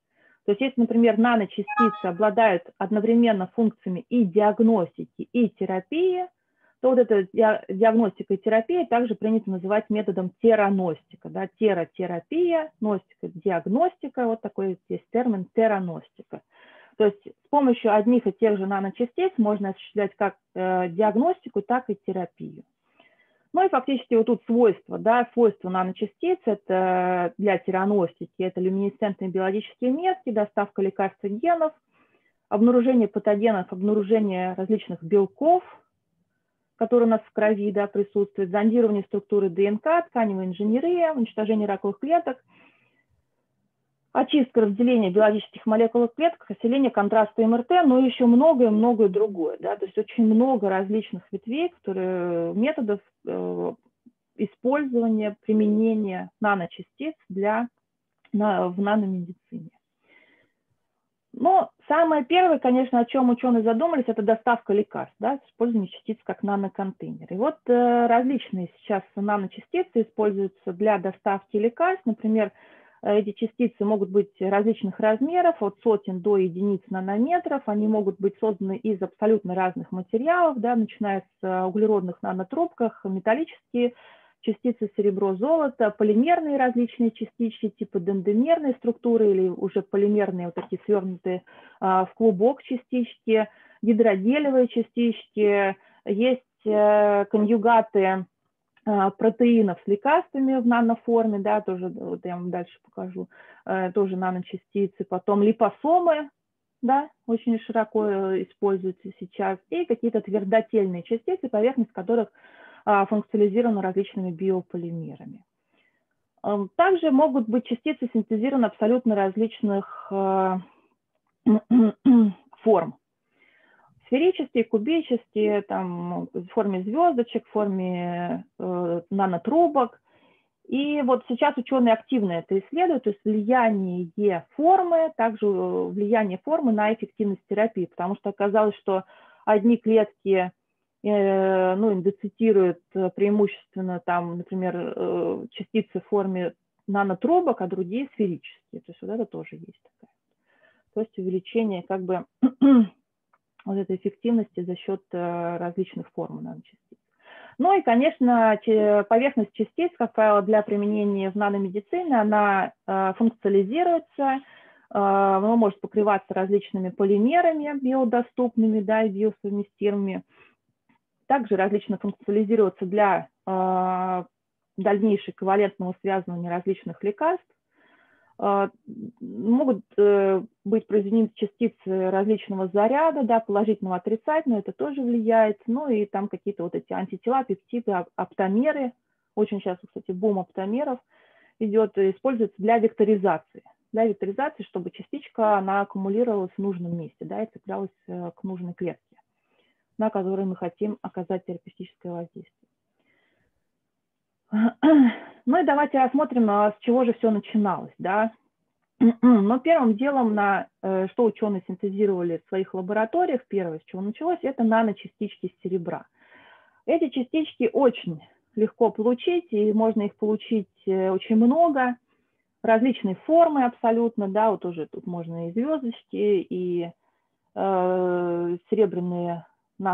То есть если, например, наночастицы обладают одновременно функциями и диагностики, и терапии, то вот эта диагностика и терапия также принято называть методом тераностика. Да? Тератерапия, ностика, диагностика, вот такой есть термин тераностика. То есть с помощью одних и тех же наночастиц можно осуществлять как диагностику, так и терапию. Ну и фактически вот тут свойства, да, свойства наночастиц, это для тераностики, это люминесцентные биологические метки, доставка лекарств и генов, обнаружение патогенов, обнаружение различных белков, которые у нас в крови, да, присутствуют, зондирование структуры ДНК, тканевая инженерия, уничтожение раковых клеток, очистка разделения биологических молекул в клетках, усиление контраста МРТ, но еще многое-многое другое. Да? То есть очень много различных ветвей, методов использования, применения наночастиц в наномедицине. Но самое первое, конечно, о чем ученые задумались, это доставка лекарств, да, использование частиц как наноконтейнеры. И вот различные сейчас наночастицы используются для доставки лекарств. Например, эти частицы могут быть различных размеров, от сотен до единиц нанометров. Они могут быть созданы из абсолютно разных материалов, да, начиная с углеродных нанотрубках, металлические частицы серебро, золото, полимерные различные частички типа дендримерной структуры или уже полимерные вот такие свернутые в клубок частички, гидрогелевые частички, есть конъюгаты протеинов с лекарствами в наноформе, да, тоже вот я вам дальше покажу, тоже наночастицы, потом липосомы, да, очень широко используются сейчас, и какие-то твердотельные частицы, поверхность которых функционализированы различными биополимерами. Также могут быть частицы синтезированы абсолютно различных форм. Сферические, кубические, там, в форме звездочек, в форме нанотрубок. И вот сейчас ученые активно это исследуют, то есть влияние формы, также влияние формы на эффективность терапии, потому что оказалось, что одни клетки индуцируют преимущественно, там, например, частицы в форме нанотрубок, а другие сферические. То есть вот это тоже есть такая. То есть увеличение как бы вот этой эффективности за счет различных форм наночастиц. Ну и, конечно, поверхность частиц, как правило, для применения в наномедицине, она функционализируется, она может покрываться различными полимерами биодоступными, да, и биосовместимыми, также различно функционализироваться для дальнейшего ковалентного связывания различных лекарств. Могут быть произведены частицы различного заряда, да, положительного, отрицательного, это тоже влияет. Ну и там какие-то вот эти антитела, пептиды, оптамеры. Очень сейчас, кстати, бум оптамеров идет, используется для векторизации. Для векторизации, чтобы частичка, она аккумулировалась в нужном месте, да, и цеплялась к нужной клетке, на которой мы хотим оказать терапевтическое воздействие. Ну и давайте рассмотрим, с чего же все начиналось. Да? Но первым делом, что ученые синтезировали в своих лабораториях, первое, с чего началось, это наночастички серебра. Эти частички очень легко получить, и можно их получить очень много, различные формы абсолютно, да, вот уже тут можно и звездочки, и серебряные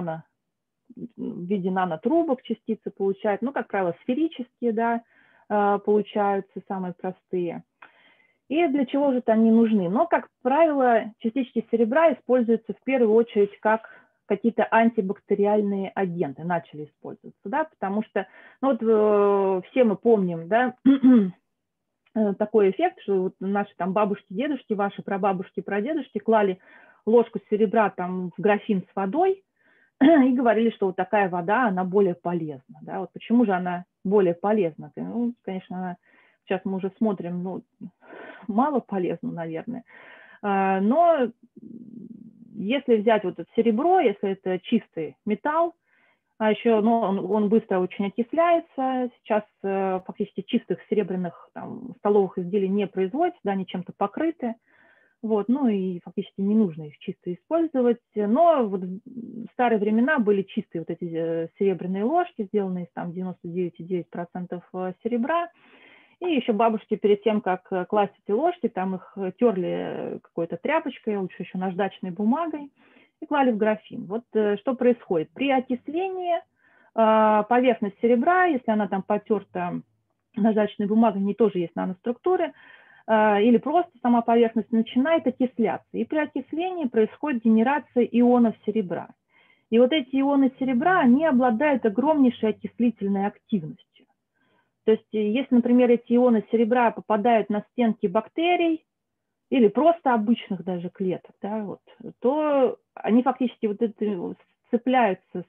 в виде нанотрубок частицы получают, ну, как правило, сферические, да, получаются самые простые. И для чего же они нужны? Но, как правило, частички серебра используются в первую очередь как какие-то антибактериальные агенты, начали использоваться, да, потому что, ну, вот все мы помним, да, такой эффект, что вот наши там бабушки, дедушки, ваши прабабушки, прадедушки клали ложку серебра там в графин с водой, и говорили, что вот такая вода, она более полезна. Да? Вот почему же она более полезна? Ну, конечно, она, сейчас мы уже смотрим, ну, мало полезна, наверное. Но если взять вот это серебро, если это чистый металл, а еще ну, он быстро очень окисляется, сейчас фактически чистых серебряных там, столовых изделий не производится, да, они чем-то покрыты. Вот, ну и фактически не нужно их чисто использовать. Но вот в старые времена были чистые вот эти серебряные ложки, сделанные из там 99,9% серебра. И еще бабушки перед тем, как класть эти ложки, там их терли какой-то тряпочкой, лучше еще наждачной бумагой, и клали в графин. Вот что происходит. При окислении поверхность серебра, если она там потерта наждачной бумагой, не тоже есть наноструктуры, или просто сама поверхность начинает окисляться. И при окислении происходит генерация ионов серебра. И вот эти ионы серебра, они обладают огромнейшей окислительной активностью. То есть если, например, эти ионы серебра попадают на стенки бактерий или просто обычных даже клеток, да, вот, то они фактически вот это цепляются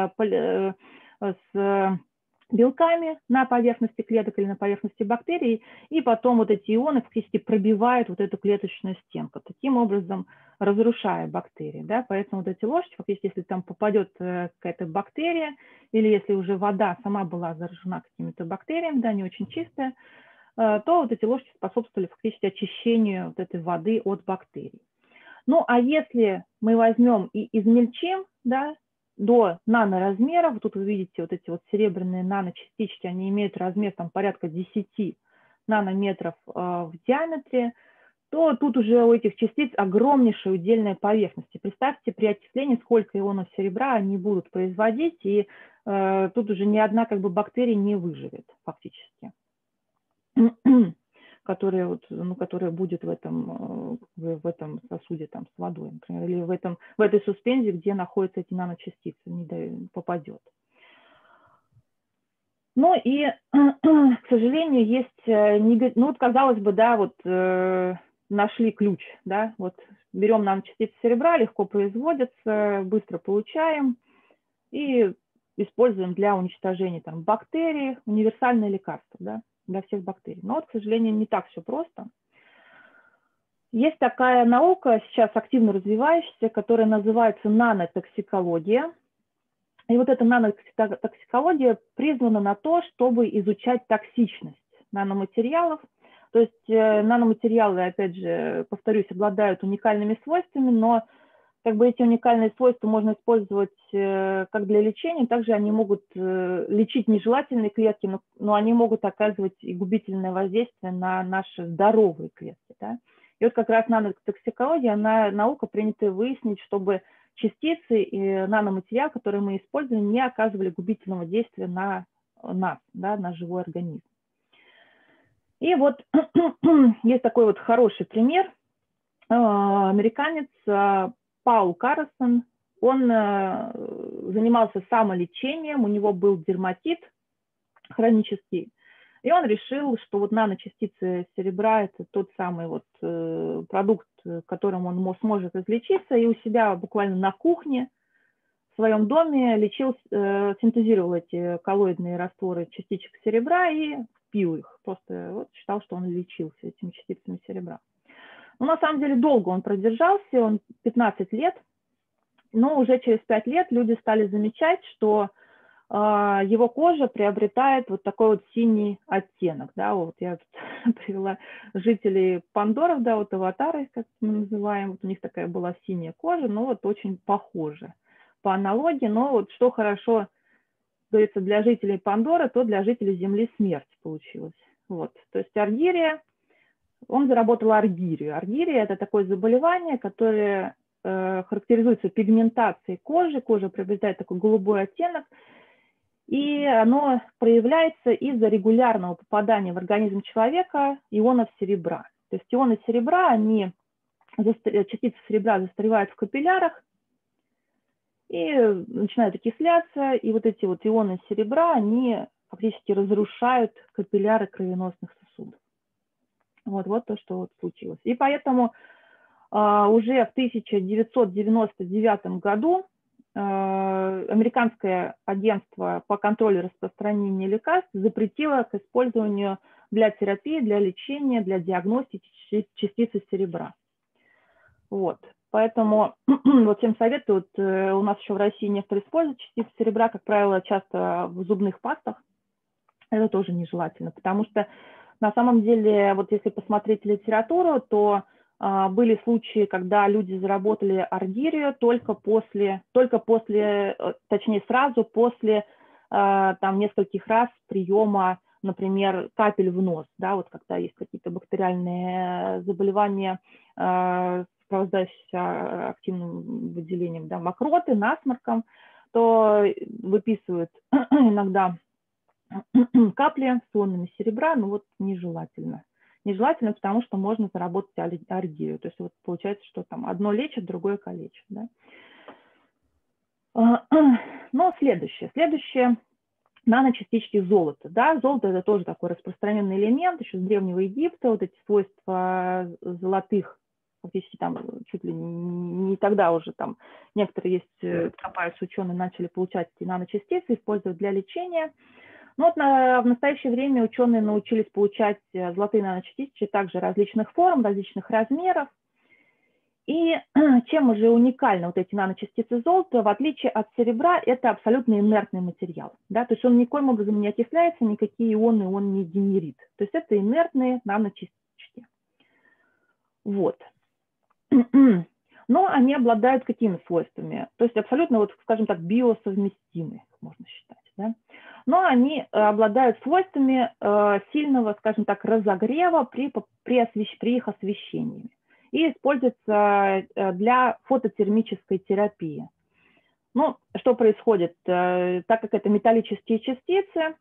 с белками на поверхности клеток или на поверхности бактерий, и потом вот эти ионы фактически пробивают вот эту клеточную стенку, таким образом разрушая бактерии. Да? Поэтому вот эти ложки, фактически, если там попадет какая-то бактерия, или если уже вода сама была заражена какими-то бактериями, да, не очень чистая, то вот эти ложки способствовали фактически очищению вот этой воды от бактерий. Ну, а если мы возьмем и измельчим, да, до наноразмеров, тут вы видите вот эти вот серебряные наночастички, они имеют размер там порядка 10 нанометров в диаметре, то тут уже у этих частиц огромнейшая удельная поверхность. И представьте, при окислении сколько ионов серебра они будут производить, и тут уже ни одна как бы бактерия не выживет фактически, которая, вот, ну, которая будет в этом сосуде там, с водой, например, или в этой суспензии, где находятся эти наночастицы, не попадет. Ну и, к сожалению, есть, ну вот казалось бы, да, вот нашли ключ, да, вот берем наночастицы серебра, легко производятся, быстро получаем и используем для уничтожения там бактерий, универсальное лекарство, да, для всех бактерий. Но вот, к сожалению, не так все просто. Есть такая наука, сейчас активно развивающаяся, которая называется нанотоксикология. И вот эта нанотоксикология призвана на то, чтобы изучать токсичность наноматериалов. То есть наноматериалы, опять же, повторюсь, обладают уникальными свойствами, но как бы эти уникальные свойства можно использовать как для лечения, также они могут лечить нежелательные клетки, но они могут оказывать и губительное воздействие на наши здоровые клетки. Да? И вот как раз нанотоксикология, наука принята выяснить, чтобы частицы и наноматериал, которые мы используем, не оказывали губительного действия на нас, да, на живой организм. И вот есть такой вот хороший пример. Американец Паул Карлсон, он занимался самолечением, у него был дерматит хронический, и он решил, что вот наночастицы серебра – это тот самый вот продукт, которым он сможет излечиться, и у себя буквально на кухне в своем доме синтезировал эти коллоидные растворы частичек серебра и пил их. Просто вот считал, что он лечился этими частицами серебра. Но на самом деле долго он продержался, он 15 лет, но уже через 5 лет люди стали замечать, что его кожа приобретает вот такой вот синий оттенок. Да, вот я тут привела жителей Пандоров, да, вот аватары, как мы называем, вот у них такая была синяя кожа, но вот очень похожа по аналогии, но вот что хорошо, говорится, для жителей Пандоры, то для жителей Земли смерть получилась. Вот, то есть аргирия, он заработал аргирию. Аргирия – это такое заболевание, которое характеризуется пигментацией кожи, кожа приобретает такой голубой оттенок, и оно проявляется из-за регулярного попадания в организм человека ионов серебра. То есть ионы серебра, частицы серебра застревают в капиллярах и начинают окисляться, и вот эти вот ионы серебра, они фактически разрушают капилляры кровеносных сосудов. Вот то, что вот случилось. И поэтому уже в 1999 году американское агентство по контролю распространения лекарств запретило к использованию для терапии, для лечения, для диагностики частицы серебра. Вот. Поэтому вот всем советую, вот, у нас еще в России некоторые используют частицы серебра, как правило, часто в зубных пастах. Это тоже нежелательно, потому что на самом деле, вот если посмотреть литературу, то были случаи, когда люди заработали аргирию только после, точнее сразу после там нескольких раз приема например, капель в нос, да, вот когда есть какие-то бактериальные заболевания, сопровождающиеся активным выделением, да, мокроты, насморком, то выписывают иногда капли с ионами серебра, но вот нежелательно. Нежелательно, потому что можно заработать аллергию. То есть вот получается, что там одно лечит, другое калечит. Да? Но следующее наночастички золота. Да? Золото – это тоже такой распространенный элемент еще с Древнего Египта. Вот эти свойства золотых, фактически там чуть ли не тогда уже там некоторые есть, копаются ученые, начали получать эти наночастицы, использовать для лечения. Но вот в настоящее время ученые научились получать золотые наночастицы также различных форм, различных размеров. И чем уже уникальны вот эти наночастицы золота, в отличие от серебра, это абсолютно инертный материал. Да? То есть он никоим образом не окисляется, никакие ионы он не генерит. То есть это инертные наночастички. Вот. Но они обладают какими свойствами? То есть абсолютно, вот, скажем так, биосовместимы, можно считать. Да? Но они обладают свойствами сильного, скажем так, разогрева при их освещении и используются для фототермической терапии. Ну, что происходит? Так как это металлические частицы,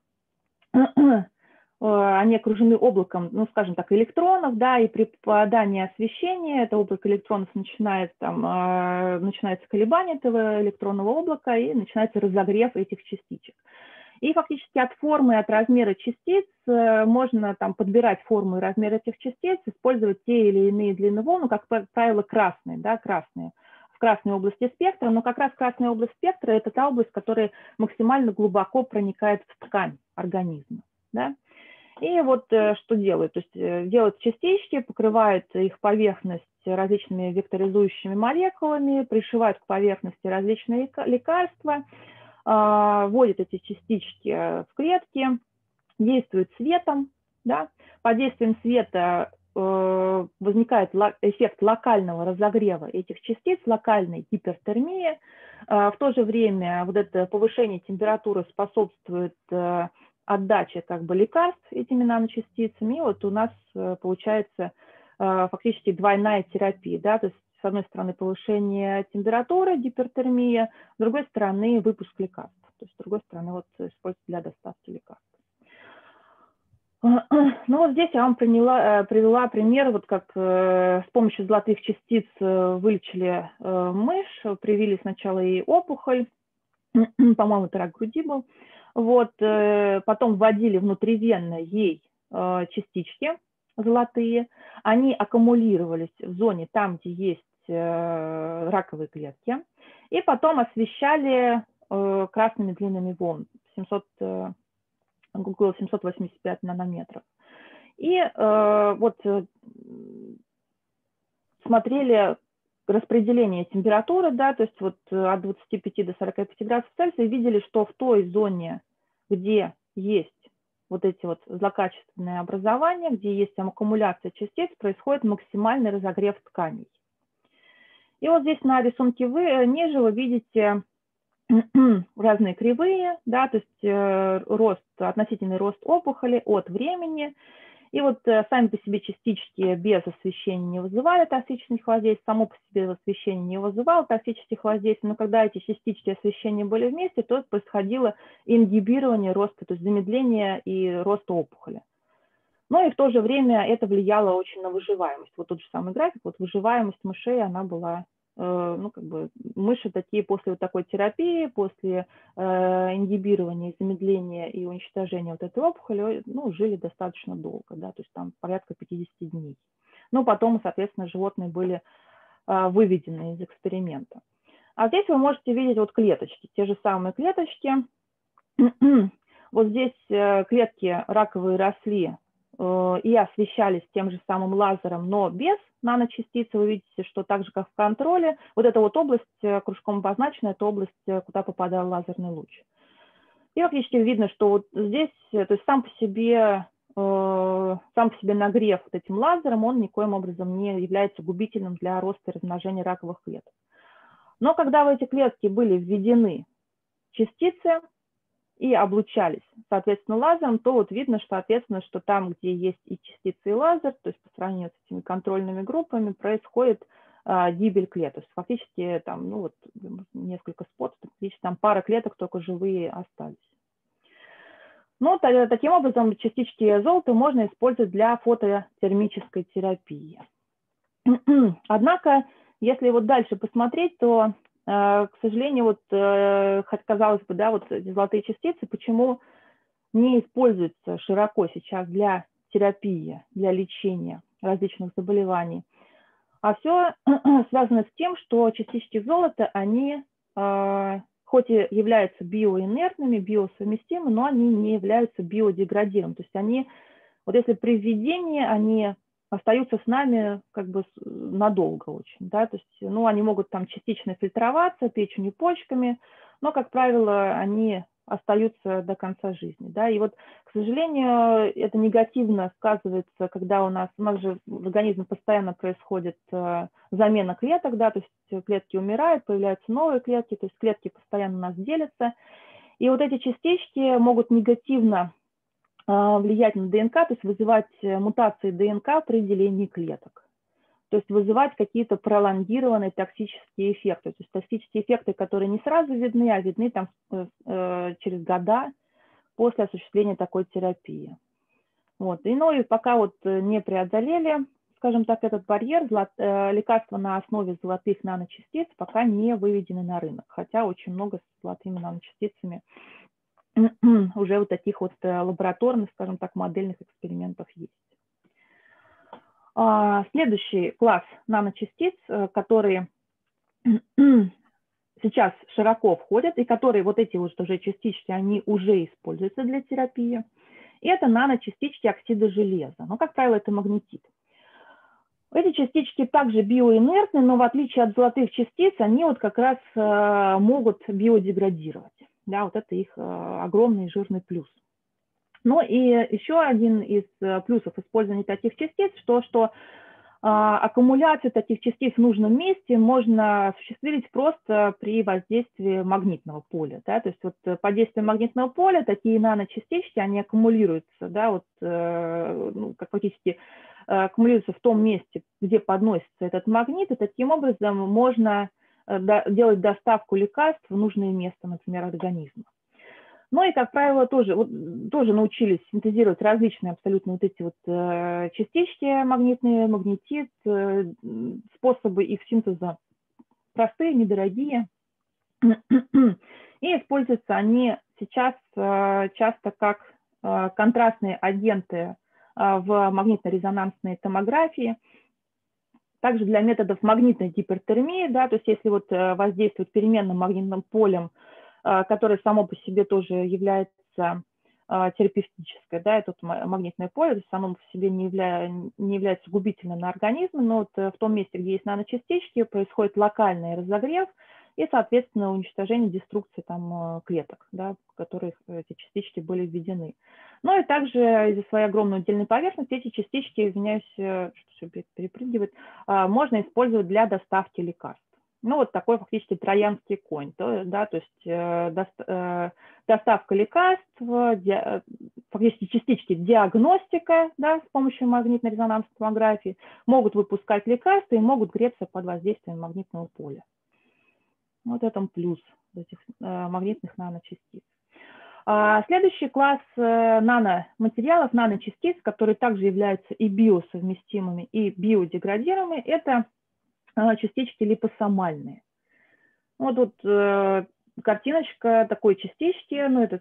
они окружены облаком, ну, скажем так, электронов, да, и при попадании освещения это облако электронов начинается колебание этого электронного облака и начинается разогрев этих частичек. И фактически от формы и от размера частиц можно там подбирать форму и размер этих частиц, использовать те или иные длины волн, ну, как правило, красные, да, красные, в красной области спектра, но как раз красная область спектра – это та область, которая максимально глубоко проникает в ткань организма, да. И вот что делают, то есть делают частички, покрывают их поверхность различными векторизующими молекулами, пришивают к поверхности различные лекарства, вводят эти частички в клетки, действуют светом, да. Под действием света возникает эффект локального разогрева этих частиц, локальной гипертермии. В то же время вот это повышение температуры способствует отдаче как бы лекарств этими наночастицами. И вот у нас получается фактически двойная терапия, да, то есть с одной стороны повышение температуры, гипертермия, с другой стороны выпуск лекарств, то есть с другой стороны вот используется для доставки лекарств. Ну вот здесь я вам привела пример, вот как с помощью золотых частиц вылечили мышь, привили сначала ей опухоль, по-моему, это рак груди был, вот, потом вводили внутривенно ей частички золотые, они аккумулировались в зоне там, где есть раковые клетки, и потом освещали красными длинными волнами, 785 нанометров. И вот смотрели распределение температуры, да, то есть вот от 25 до 45 градусов Цельсия, и видели, что в той зоне, где есть вот эти вот злокачественные образования, где есть там аккумуляция частиц, происходит максимальный разогрев тканей. И вот здесь на рисунке ниже вы видите разные кривые, да, то есть относительный рост опухоли от времени. И вот сами по себе частички без освещения не вызывали токсических воздействий, само по себе освещение не вызывало токсических воздействий, но когда эти частички освещения были вместе, то происходило ингибирование роста, то есть замедление и рост опухоли. Но и в то же время это влияло очень на выживаемость. Вот тот же самый график, вот выживаемость мышей, она была, ну, как бы, мыши такие после вот такой терапии, после ингибирования, замедления и уничтожения вот этой опухоли, ну, жили достаточно долго, да, то есть там порядка 50 дней. Ну, потом, соответственно, животные были выведены из эксперимента. А здесь вы можете видеть вот клеточки, те же самые клеточки. Вот здесь клетки раковые росли и освещались тем же самым лазером, но без наночастиц. Вы видите, что так же, как в контроле, вот эта вот область кружком обозначена, это область, куда попадал лазерный луч. И фактически видно, что вот здесь, то есть сам по себе нагрев вот этим лазером, он никоим образом не является губительным для роста и размножения раковых клеток. Но когда в эти клетки были введены частицы, и облучались, соответственно, лазером, то вот видно, что, соответственно, что там, где есть и частицы, и лазер, то есть по сравнению с этими контрольными группами, происходит гибель клеток. То есть фактически там, ну вот несколько спотов, фактически там пара клеток только живые остались. Но таким образом частички золота можно использовать для фототермической терапии. Однако, если вот дальше посмотреть, то, к сожалению, вот, казалось бы, да, вот эти золотые частицы, почему не используются широко сейчас для терапии, для лечения различных заболеваний. А все связано с тем, что частички золота, они хоть и являются биоинертными, биосовместимыми, но они не являются биодеградируемыми. То есть они, вот если при введении, они остаются с нами как бы надолго очень, да, то есть, ну, они могут там частично фильтроваться печенью, почками, но, как правило, они остаются до конца жизни, да, и вот, к сожалению, это негативно сказывается, когда у нас же в организме постоянно происходит замена клеток, да, то есть клетки умирают, появляются новые клетки, то есть клетки постоянно у нас делятся, и вот эти частички могут негативно влиять на ДНК, то есть вызывать мутации ДНК при делении клеток. То есть вызывать какие-то пролонгированные токсические эффекты. То есть токсические эффекты, которые не сразу видны, а видны там через года после осуществления такой терапии. Вот. И, ну, и пока вот не преодолели, скажем так, этот барьер, лекарства на основе золотых наночастиц пока не выведены на рынок. Хотя очень много с золотыми наночастицами уже вот таких вот лабораторных, скажем так, модельных экспериментов есть. Следующий класс наночастиц, которые сейчас широко входят и которые вот эти вот уже частички, они уже используются для терапии, это наночастички оксида железа. Но, как правило, это магнетит. Эти частички также биоинертны, но в отличие от золотых частиц, они вот как раз могут биодеградировать. Да, вот это их огромный жирный плюс. Ну и еще один из плюсов использования таких частиц, что аккумуляцию таких частиц в нужном месте можно осуществить просто при воздействии магнитного поля. Да? То есть вот под действием магнитного поля такие наночастички, они аккумулируются, да, вот, ну, как фактически аккумулируются в том месте, где подносится этот магнит, и таким образом можно делать доставку лекарств в нужное место, например, организма. Ну и, как правило, тоже научились синтезировать различные абсолютно вот эти вот частички магнитные, магнетит, способы их синтеза простые, недорогие. И используются они сейчас часто как контрастные агенты в магнитно-резонансной томографии, также для методов магнитной гипертермии, да, то есть если вот воздействовать переменным магнитным полем, которое само по себе тоже является терапевтическое, да, это магнитное поле, то есть само по себе не является губительным на организм, но вот в том месте, где есть наночастички, происходит локальный разогрев и, соответственно, уничтожение, деструкции там клеток, да, в которых эти частички были введены. Ну и также из-за своей огромной удельной поверхности эти частички, извиняюсь, что все перепрыгивает, можно использовать для доставки лекарств. Ну, вот такой фактически троянский конь, да, то есть доставка лекарств, фактически частички диагностика, да, с помощью магнитно-резонансной томографии, могут выпускать лекарства и могут греться под воздействием магнитного поля. Вот это плюс этих магнитных наночастиц. Следующий класс наноматериалов, наночастиц, которые также являются и биосовместимыми, и биодеградируемыми, это частички липосомальные. Вот тут картиночка такой частички, ну это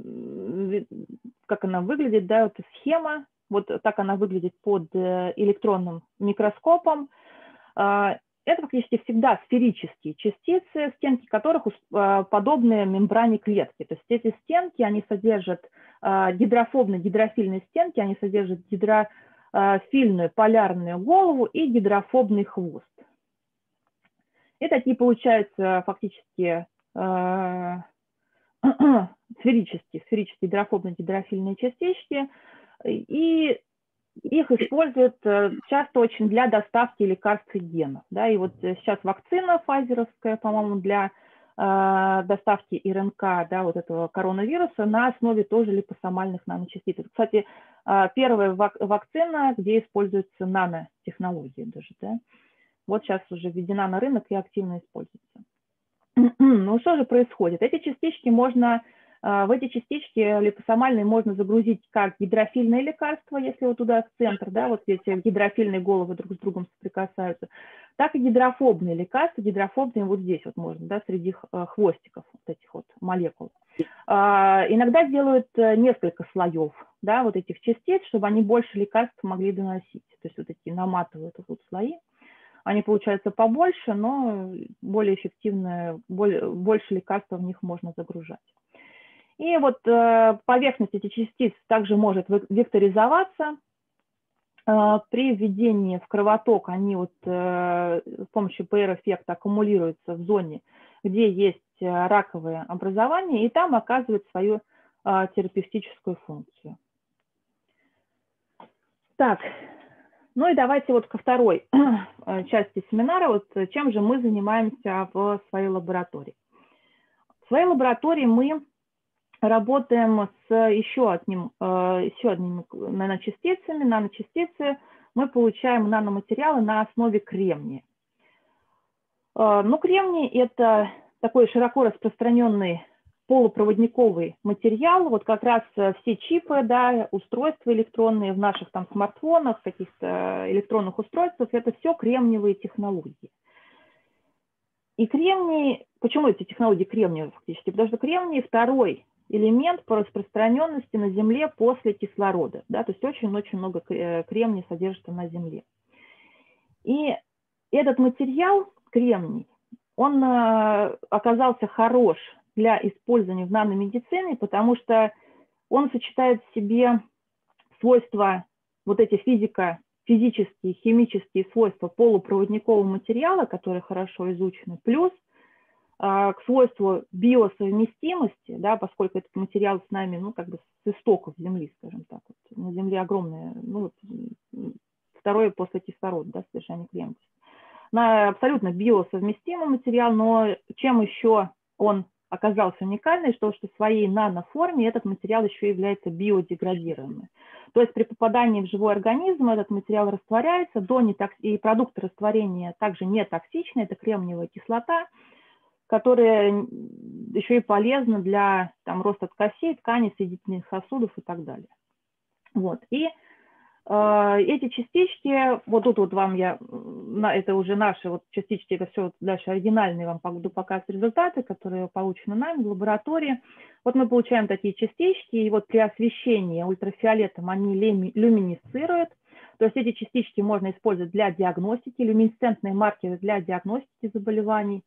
как она выглядит, да, вот схема, вот так она выглядит под электронным микроскопом. Это фактически всегда сферические частицы, стенки которых подобны мембране клетки. То есть эти стенки, они содержат гидрофобно-гидрофильные стенки, они содержат гидрофильную полярную голову и гидрофобный хвост. И такие получаются фактически сферические гидрофобно-гидрофильные частички, и их используют часто очень для доставки лекарств и генов. Да, и вот сейчас вакцина файзеровская, по-моему, для доставки РНК, да, вот этого коронавируса на основе тоже липосомальных наночастиц. Кстати, первая вакцина, где используются нанотехнологии даже, да. Вот сейчас уже введена на рынок и активно используется. Ну что же происходит? Эти частички можно, в эти частички липосомальные можно загрузить как гидрофильные лекарства, если вот туда в центр, да, вот эти гидрофильные головы друг с другом соприкасаются, так и гидрофобные лекарства, гидрофобные вот здесь вот можно, да, среди хвостиков вот этих вот молекул. Иногда делают несколько слоев, да, вот этих частиц, чтобы они больше лекарств могли доносить. То есть вот эти наматывают вот слои. Они получаются побольше, но более эффективно, больше лекарств в них можно загружать. И вот поверхность этих частиц также может векторизоваться. При введении в кровоток они вот с помощью PR-эффекта аккумулируются в зоне, где есть раковые образования, и там оказывают свою терапевтическую функцию. Так, ну и давайте вот ко второй части семинара, вот чем же мы занимаемся в своей лаборатории. В своей лаборатории мы работаем с еще одними наночастицами. Наночастицы мы получаем наноматериалы на основе кремния. Ну, кремний – это такой широко распространенный полупроводниковый материал. Вот как раз все чипы, да, устройства электронные в наших там смартфонах, каких-то электронных устройствах – это все кремниевые технологии. И кремний, почему эти технологии кремниевые фактически? Потому что кремний – второй элемент по распространенности на Земле после кислорода. Да, то есть очень-очень много кремния содержится на Земле. И этот материал, кремний, он оказался хорош для использования в наномедицине, потому что он сочетает в себе свойства, вот эти физические, химические свойства полупроводникового материала, которые хорошо изучены, плюс к свойству биосовместимости, да, поскольку этот материал с нами, ну, как бы с истоков Земли, скажем так. Вот, на Земле огромное, ну, вот, второе после кислорода, да, содержание кремния. Абсолютно биосовместимый материал, но чем еще он оказался уникальным, что в своей наноформе этот материал еще является биодеградируемым. То есть при попадании в живой организм этот материал растворяется, и продукты растворения также не токсичны, это кремниевая кислота, которая еще и полезна для там, роста костей, тканей, соединительных сосудов и так далее. Вот. И эти частички, вот тут вот вам это уже наши вот частички, это все дальше оригинальные, вам буду показывать результаты, которые получены нами в лаборатории. Вот мы получаем такие частички, и вот при освещении ультрафиолетом они люминесцируют. То есть эти частички можно использовать для диагностики, люминесцентные маркеры для диагностики заболеваний.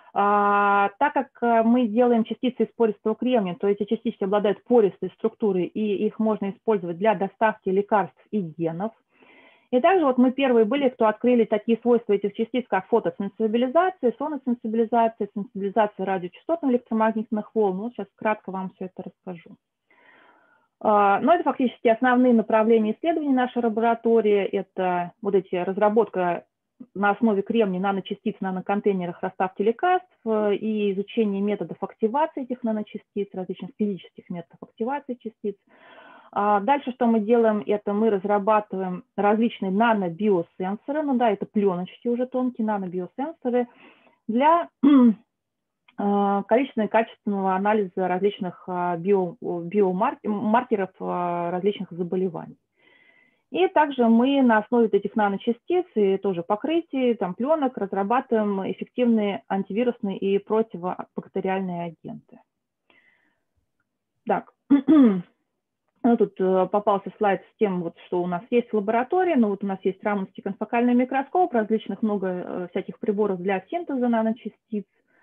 Так как мы делаем частицы из пористого кремния, то эти частички обладают пористой структурой, и их можно использовать для доставки лекарств и генов. И также вот мы первые были, кто открыли такие свойства этих частиц, как фотосенсибилизация, соносенсибилизация, сенсибилизация радиочастотных электромагнитных волн. Вот сейчас кратко вам все это расскажу. Но это фактически основные направления исследований нашей лаборатории. Это вот эти разработка на основе кремния наночастиц в наноконтейнерах расставки лекарств и изучение методов активации этих наночастиц, различных физических методов активации частиц. Дальше, что мы делаем, это мы разрабатываем различные нанобиосенсоры, ну да, это пленочки уже тонкие нанобиосенсоры для количественного и качественного анализа различных маркеров различных заболеваний. И также мы на основе этих наночастиц и тоже покрытий, там, пленок разрабатываем эффективные антивирусные и противобактериальные агенты. Так, ну, тут попался слайд с тем, вот, что у нас есть в лаборатории. Ну, вот у нас есть рамонский конфокальный микроскоп, различных много всяких приборов для синтеза наночастиц.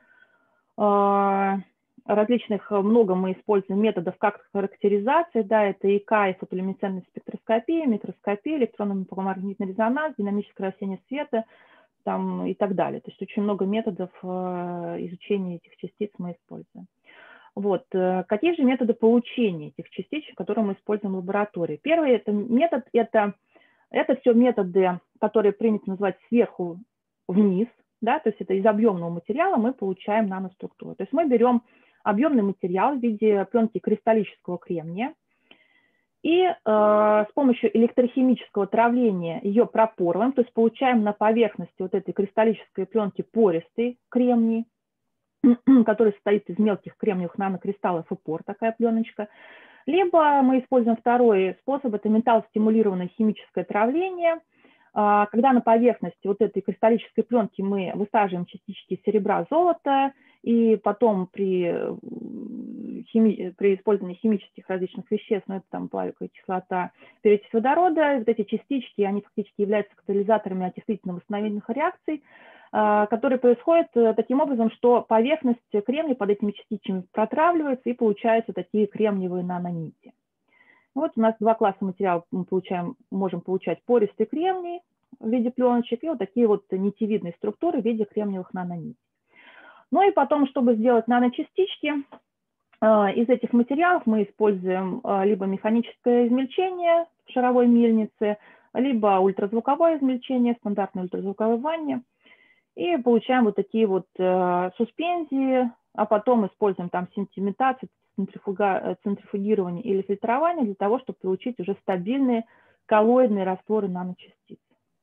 Различных много мы используем методов как характеризации, да, это ИК и фотолюминесцентная спектроскопия, микроскопия, электронно-магнитный резонанс, динамическое рассеяние света там, и так далее. То есть очень много методов изучения этих частиц мы используем. Вот. Какие же методы получения этих частичек, которые мы используем в лаборатории? Первый метод – это все методы, которые принято называть сверху вниз. да, то есть это из объемного материала мы получаем наноструктуру. То есть мы берем объемный материал в виде пленки кристаллического кремния, и с помощью электрохимического травления ее пропорываем, то есть получаем на поверхности вот этой кристаллической пленки пористый кремний, который состоит из мелких кремниевых нанокристаллов и пор, такая пленочка. Либо мы используем второй способ, это металлостимулированное химическое травление, когда на поверхности вот этой кристаллической пленки мы высаживаем частички серебра, золота, и потом при использовании химических различных веществ, ну это там плавиковая кислота, перекись водорода, вот эти частички, они фактически являются катализаторами окислительно-восстановительных реакций, которые происходят таким образом, что поверхность кремния под этими частичками протравливается, и получаются такие кремниевые нанонити. Вот у нас два класса материалов мы можем получать пористый кремний в виде пленочек и вот такие вот нитевидные структуры в виде кремниевых нанонитей. Ну и потом, чтобы сделать наночастички, из этих материалов мы используем либо механическое измельчение в шаровой мельнице, либо ультразвуковое измельчение в стандартной ультразвуковой ванне. И получаем вот такие вот суспензии, а потом используем там синтиметацию, центрифугирование или фильтрование для того, чтобы получить уже стабильные коллоидные растворы наночастиц.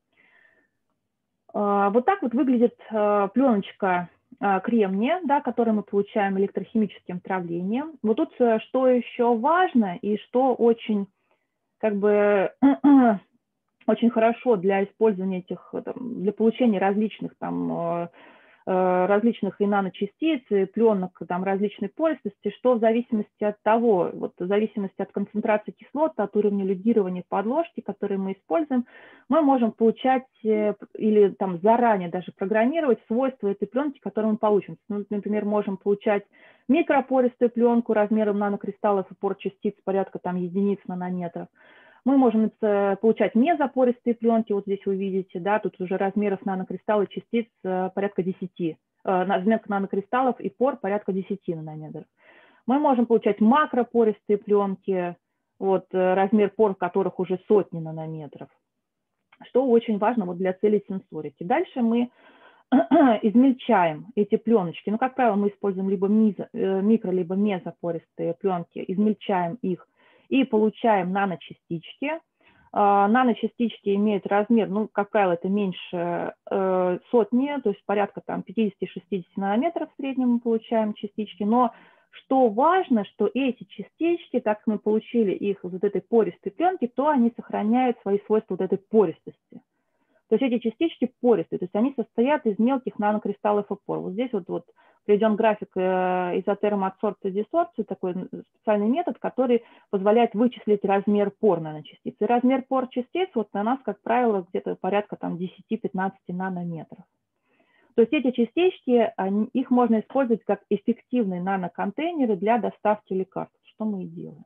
Вот так вот выглядит пленочка кремния, да, которую мы получаем электрохимическим травлением. Вот тут что еще важно и что очень, как бы, очень хорошо для использования этих, для получения различных там различных и наночастиц, и пленок там различной пористости, что в зависимости от того, вот в зависимости от концентрации кислот, от уровня лидирования подложки, которые мы используем, мы можем получать или там заранее даже программировать свойства этой пленки, которые мы получим. Ну, например, можем получать микропористую пленку размером нанокристаллов и пор частиц порядка там единиц нанометров. Мы можем получать мезопористые пленки, вот здесь вы видите, да, тут уже размеров нанокристаллов и частиц порядка 10, размер нанокристаллов и пор порядка 10 нанометров. Мы можем получать макропористые пленки, вот, размер пор которых уже сотни нанометров, что очень важно вот для целей сенсорики. Дальше мы измельчаем эти пленочки, ну, как правило, мы используем либо микро, либо мезопористые пленки, измельчаем их, и получаем наночастички. Наночастички имеют размер, ну, как правило, это меньше сотни, то есть порядка там 50-60 нанометров в среднем мы получаем частички. Но что важно, что эти частички, так как мы получили их из вот этой пористой пленки, то они сохраняют свои свойства вот этой пористости. То есть эти частички пористые, то есть они состоят из мелких нанокристаллов и пор. Вот здесь вот приведен график изотермоадсорбции и десорбции, такой специальный метод, который позволяет вычислить размер пор наночастиц. И размер пор частиц вот у нас, как правило, где-то порядка там 10-15 нанометров. То есть эти частички, их можно использовать как эффективные наноконтейнеры для доставки лекарств, что мы и делаем.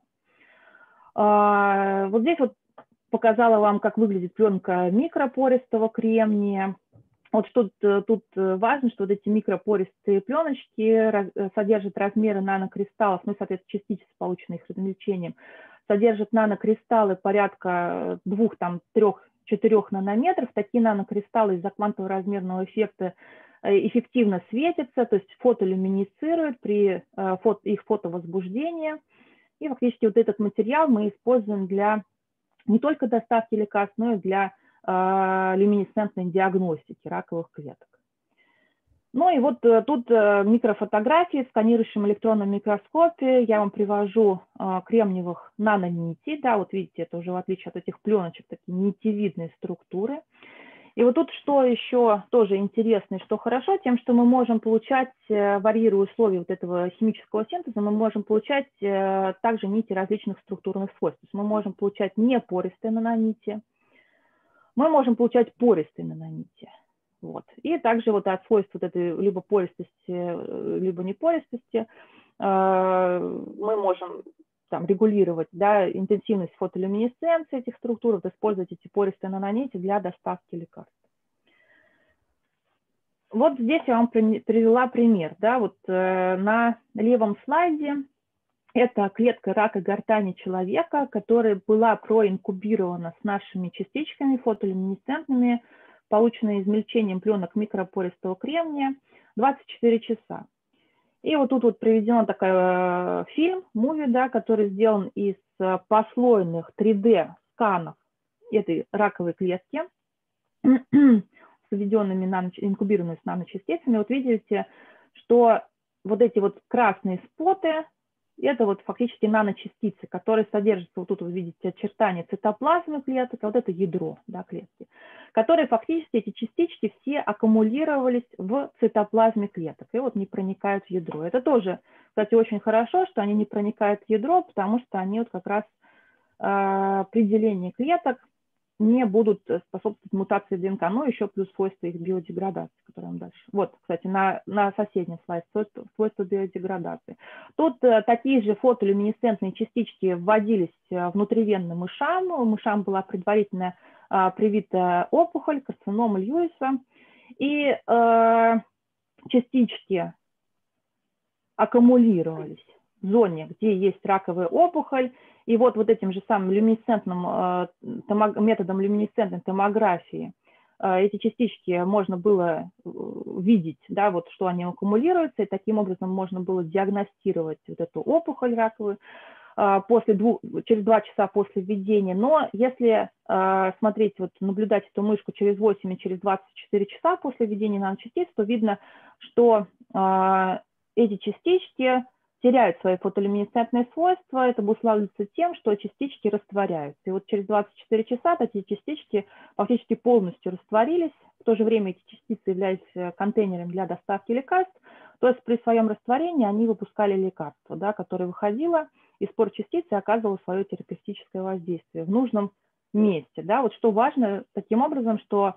Вот здесь вот показала вам, как выглядит пленка микропористого кремния. Вот что тут важно, что вот эти микропористые пленочки содержат размеры нанокристаллов, ну, соответственно, частицы, полученные их измельчением, содержат нанокристаллы порядка 2-3-4 нанометров. Такие нанокристаллы из-за квантово-размерного эффекта эффективно светятся, то есть фотолюминесцируют при их фотовозбуждении. И фактически вот этот материал мы используем для не только доставки лекарств, но и для люминесцентной диагностики раковых клеток. Ну и вот тут микрофотографии в сканирующем электронном микроскопе. Я вам привожу кремниевых нанонитей. Да, вот видите, это уже в отличие от этих пленочек, такие нитевидные структуры. И вот тут что еще тоже интересно и что хорошо, тем, что мы можем получать, варьируя условия вот этого химического синтеза, мы можем получать также нити различных структурных свойств. То есть мы можем получать непористые нанонити, мы можем получать пористые нанонити. Вот. И также вот от свойств вот этой либо пористости, либо непористости мы можем там регулировать, да, интенсивность фотолюминесценции этих структур, использовать эти пористые нанонити для доставки лекарств. Вот здесь я вам привела пример. Да, вот на левом слайде это клетка рака гортани человека, которая была проинкубирована с нашими частичками фотолюминесцентными полученные измельчением пленок микропористого кремния, 24 часа. И вот тут вот приведен такой фильм, муви, да, который сделан из послойных 3D-сканов этой раковой клетки с введенными инкубированными с наночастицами. Вот видите, что вот эти вот красные споты, это вот фактически наночастицы, которые содержатся, вот тут вы видите очертания цитоплазмы клеток, а вот это ядро, да, клетки, которые фактически, эти частички все аккумулировались в цитоплазме клеток и вот не проникают в ядро. Это тоже, кстати, очень хорошо, что они не проникают в ядро, потому что они вот как раз при делении клеток не будут способствовать мутации ДНК, но еще плюс свойства их биодеградации, которые нам дальше. Вот, кстати, на соседнем слайде свойства биодеградации. Тут такие же фотолюминесцентные частички вводились внутривенно мышам. Мышам была предварительно привита опухоль, карцинома Льюиса. И частички аккумулировались в зоне, где есть раковая опухоль. И вот этим же самым люминесцентным методом люминесцентной томографии эти частички можно было видеть, да, вот что они аккумулируются, и таким образом можно было диагностировать вот эту опухоль раковую через 2 часа после введения. Но если смотреть, вот наблюдать эту мышку через 8 и через 24 часа после введения наночастиц, то видно, что эти частички теряют свои фотолюминесцентные свойства. Это обуславливается тем, что частички растворяются. И вот через 24 часа эти частички фактически полностью растворились. В то же время эти частицы являлись контейнером для доставки лекарств. То есть при своем растворении они выпускали лекарство, да, которое выходило из пор частицы и оказывало свое терапевтическое воздействие в нужном месте. Да. Вот что важно таким образом, что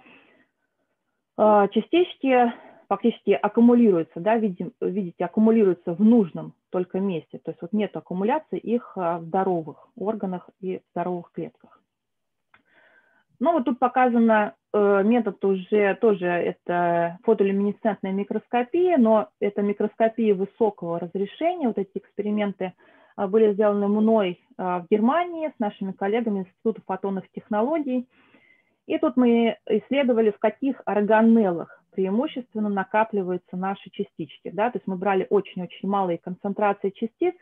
частички фактически аккумулируются, да, видите, аккумулируются в нужном только месте. То есть вот нет аккумуляции их в здоровых органах и в здоровых клетках. Ну вот тут показано метод уже тоже это фотолюминесцентная микроскопия, но это микроскопия высокого разрешения. Вот эти эксперименты были сделаны мной в Германии с нашими коллегами из Института фотонных технологий. И тут мы исследовали, в каких органеллах преимущественно накапливаются наши частички. Да? То есть мы брали очень-очень малые концентрации частиц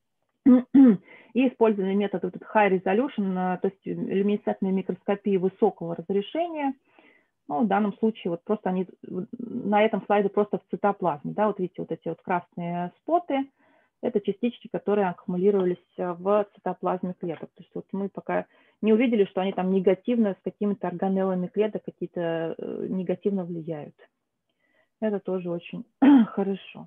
и использовали метод high resolution, то есть люминесцентной микроскопии высокого разрешения. Ну, в данном случае вот просто они на этом слайде просто в цитоплазме. Да? Вот видите, вот эти вот красные споты. Это частички, которые аккумулировались в цитоплазме клеток. То есть вот мы пока не увидели, что они там негативно с какими-то органеллами клеток какие-то негативно влияют. Это тоже очень хорошо.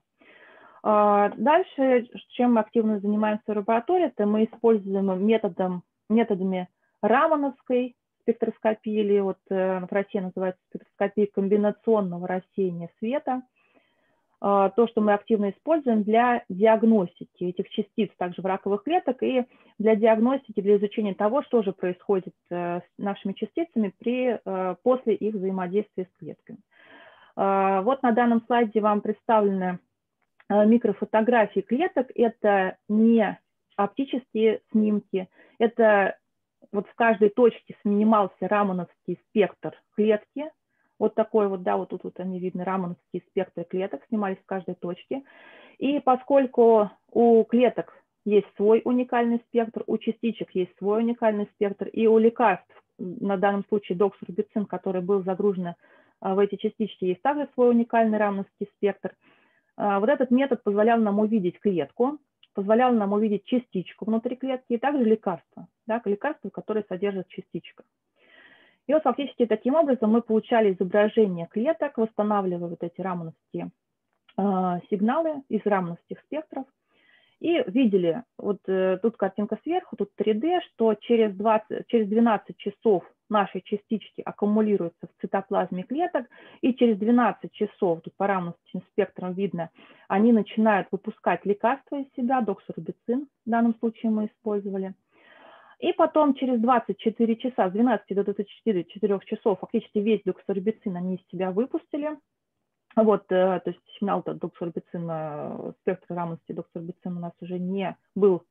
Дальше, чем мы активно занимаемся в лаборатории, это мы используем методами рамановской спектроскопии, или вот в России называется спектроскопия комбинационного рассеяния света. То, что мы активно используем для диагностики этих частиц также в раковых клетках и для диагностики, для изучения того, что же происходит с нашими частицами после их взаимодействия с клетками. Вот на данном слайде вам представлены микрофотографии клеток. Это не оптические снимки, это вот в каждой точке снимался рамановский спектр клетки. Вот такой вот, да, вот тут вот они видны, рамановские спектры клеток, снимались в каждой точке. И поскольку у клеток есть свой уникальный спектр, у частичек есть свой уникальный спектр, и у лекарств, на данном случае доксорубицин, который был загружен в эти частички, есть также свой уникальный рамановский спектр, вот этот метод позволял нам увидеть клетку, позволял нам увидеть частичку внутри клетки и также лекарства, да, лекарства, которые содержат частичку. И вот фактически таким образом мы получали изображение клеток, восстанавливая вот эти рамановские сигналы из рамановских спектров. И видели, вот тут картинка сверху, тут 3D, что через 12 часов наши частички аккумулируются в цитоплазме клеток, и через 12 часов, тут по рамановским спектрам видно, они начинают выпускать лекарства из себя, доксорубицин в данном случае мы использовали. И потом через 24 часа, с 12 до 24 часов, фактически весь доксорубицин они из себя выпустили. Вот, то есть сигнал доксорубицина, спектр рамности доксорубицина у нас уже не был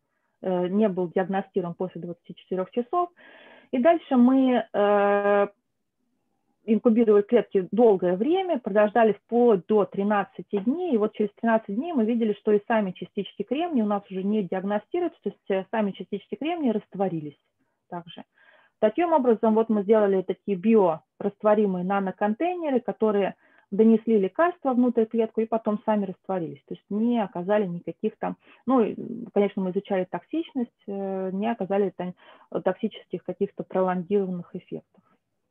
диагностирован после 24 часов. И дальше мы инкубировали клетки долгое время, подождали вплоть до 13 дней, и вот через 13 дней мы видели, что и сами частички кремния у нас уже не диагностируются, то есть сами частички кремния растворились также. Таким образом, вот мы сделали такие биорастворимые наноконтейнеры, которые донесли лекарства внутрь клетку и потом сами растворились. То есть не оказали никаких там, ну, конечно, мы изучали токсичность, не оказали там токсических каких-то пролонгированных эффектов.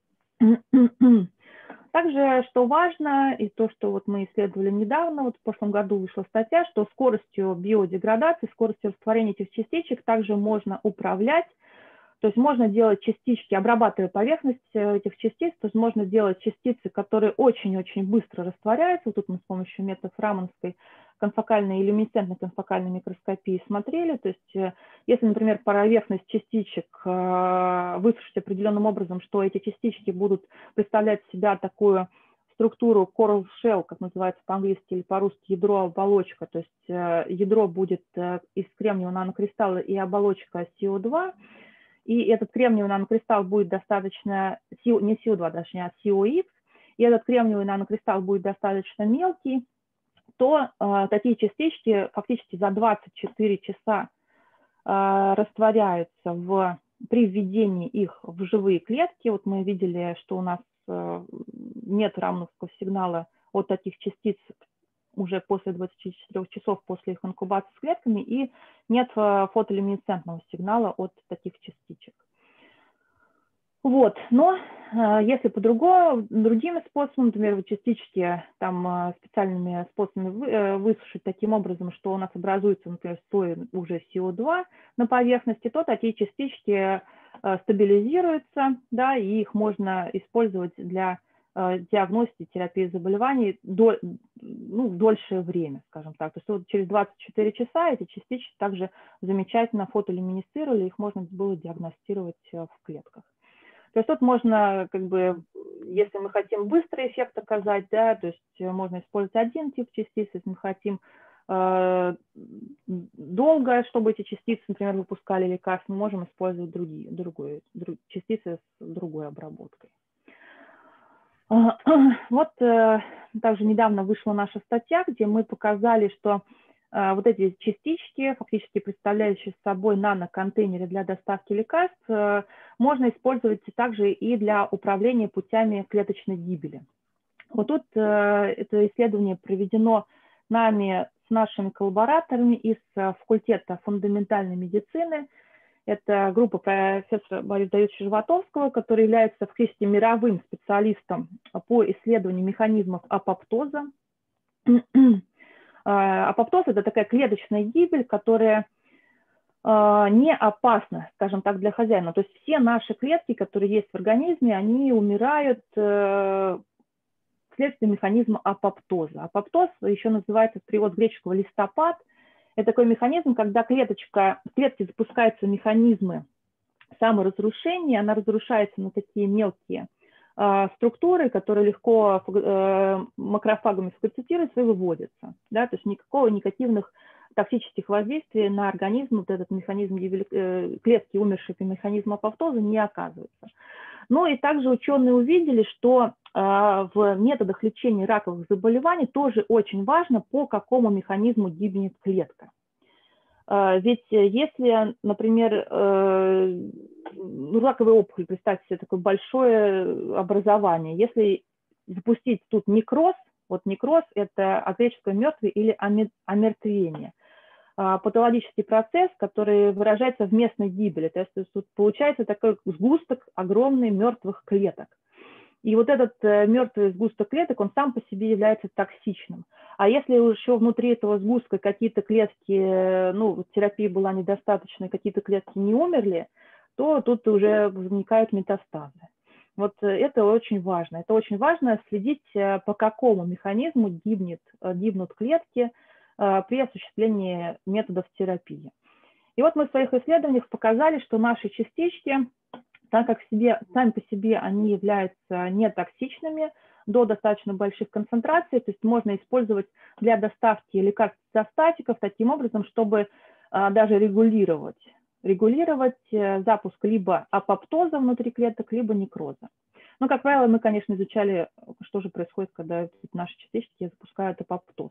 Также, что важно, и то, что вот мы исследовали недавно, вот в прошлом году вышла статья, что скоростью биодеградации, скоростью растворения этих частичек также можно управлять. То есть можно делать частички, обрабатывая поверхность этих частиц, то есть можно делать частицы, которые очень-очень быстро растворяются. Вот тут мы с помощью методов рамановской конфокальной и люминесцентной конфокальной микроскопии смотрели. То есть если, например, поверхность частичек высушить определенным образом, что эти частички будут представлять в себя такую структуру coral shell, как называется по-английски или по-русски ядро-оболочка, то есть ядро будет из кремниевого нанокристалла и оболочка CO2, и этот кремниевый нанокристалл будет достаточно, не CO2, точнее, а COX, и этот кремниевый нанокристалл будет достаточно мелкий, то такие частички фактически за 24 часа растворяются при введении их в живые клетки. Вот мы видели, что у нас нет рамановского сигнала от таких частиц уже после 24 часов после их инкубации с клетками, и нет фотолюминесцентного сигнала от таких частичек. Вот. Но если другими способами, например, частички там, специальными способами высушить таким образом, что у нас образуется, например, слой уже CO2 на поверхности, то такие частички стабилизируются, да, и их можно использовать для диагностики, терапии заболеваний дольшее время, скажем так. То есть вот через 24 часа эти частички также замечательно фотолюминесцировали, их можно было диагностировать в клетках. То есть тут можно, как бы, если мы хотим быстрый эффект оказать, да, то есть можно использовать один тип частиц, если мы хотим долго, чтобы эти частицы, например, выпускали лекарства, мы можем использовать другие частицы с другой обработкой. Вот также недавно вышла наша статья, где мы показали, что вот эти частички, фактически представляющие собой наноконтейнеры для доставки лекарств, можно использовать также и для управления путями клеточной гибели. Вот тут это исследование проведено нами с нашими коллабораторами из факультета фундаментальной медицины. Это группа профессора Бориса Давидовича Животовского, который является фактически мировым специалистом по исследованию механизмов апоптоза. Апоптоз – это такая клеточная гибель, которая не опасна, скажем так, для хозяина. То есть все наши клетки, которые есть в организме, они умирают вследствие механизма апоптоза. Апоптоз еще называется в переводе с греческого листопад. Это такой механизм, когда в клетке запускаются механизмы саморазрушения, она разрушается на такие мелкие структуры, которые легко макрофагами фагоцитируются и выводятся. Да? То есть никаких токсических воздействий на организм, вот этот механизм клетки, умершие по механизму апоптоза, не оказывается. Ну и также ученые увидели, что в методах лечения раковых заболеваний тоже очень важно, по какому механизму гибнет клетка. Ведь если, например, раковая опухоль, представьте себе такое большое образование, если запустить тут некроз, вот некроз – это от греческого «мертвый» или омертвение, патологический процесс, который выражается в местной гибели, то есть тут получается такой сгусток огромный мертвых клеток. И вот этот мертвый сгусток клеток, он сам по себе является токсичным. А если еще внутри этого сгустка какие-то клетки, ну, терапия была недостаточной, какие-то клетки не умерли, то тут уже возникают метастазы. Вот это очень важно. Это очень важно следить, по какому механизму гибнут клетки при осуществлении методов терапии. И вот мы в своих исследованиях показали, что наши частички, так как сами по себе они являются нетоксичными до достаточно больших концентраций, то есть можно использовать для доставки лекарств цитостатиков таким образом, чтобы даже регулировать запуск либо апоптоза внутри клеток, либо некроза. Но, как правило, мы, конечно, изучали, что же происходит, когда наши частички запускают апоптоз.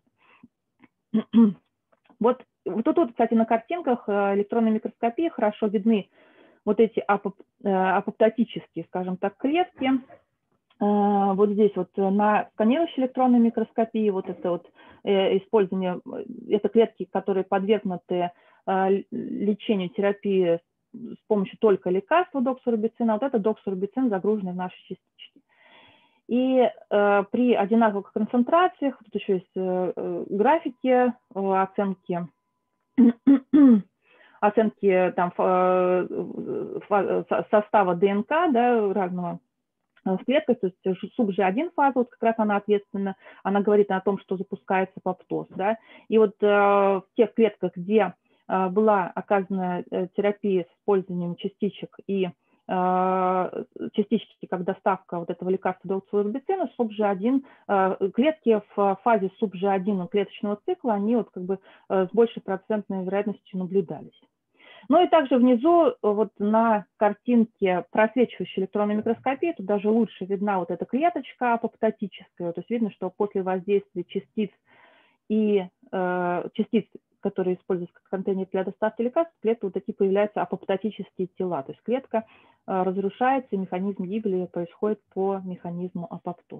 Вот тут, кстати, на картинках электронной микроскопии хорошо видны вот эти апоптотические, скажем так, клетки. Вот здесь вот на сканирующей электронной микроскопии вот это вот использование, это клетки, которые подвергнуты лечению, терапии с помощью только лекарства доксорубицина, вот это доксорубицин, загруженный в наши частички. И при одинаковых концентрациях, тут еще есть графики оценки там, состава ДНК, да, разного в клетках, то есть субG1 фаза, вот как раз она ответственна, она говорит о том, что запускается апоптоз, да, и вот в тех клетках, где была оказана терапия с использованием частичек и частички как доставка вот этого лекарства доксорубицина, субG1, клетки в фазе субG1 клеточного цикла, они вот как бы с большей процентной вероятностью наблюдались. Ну и также внизу вот на картинке просвечивающей электронной микроскопии, тут даже лучше видна вот эта клеточка апоптотическая, то есть видно, что после воздействия частиц и частиц, которые используются как контейнер для доставки лекарств, в клетке вот такие появляются апоптотические тела, то есть клетка разрушается, и механизм гибели происходит по механизму апоптоза.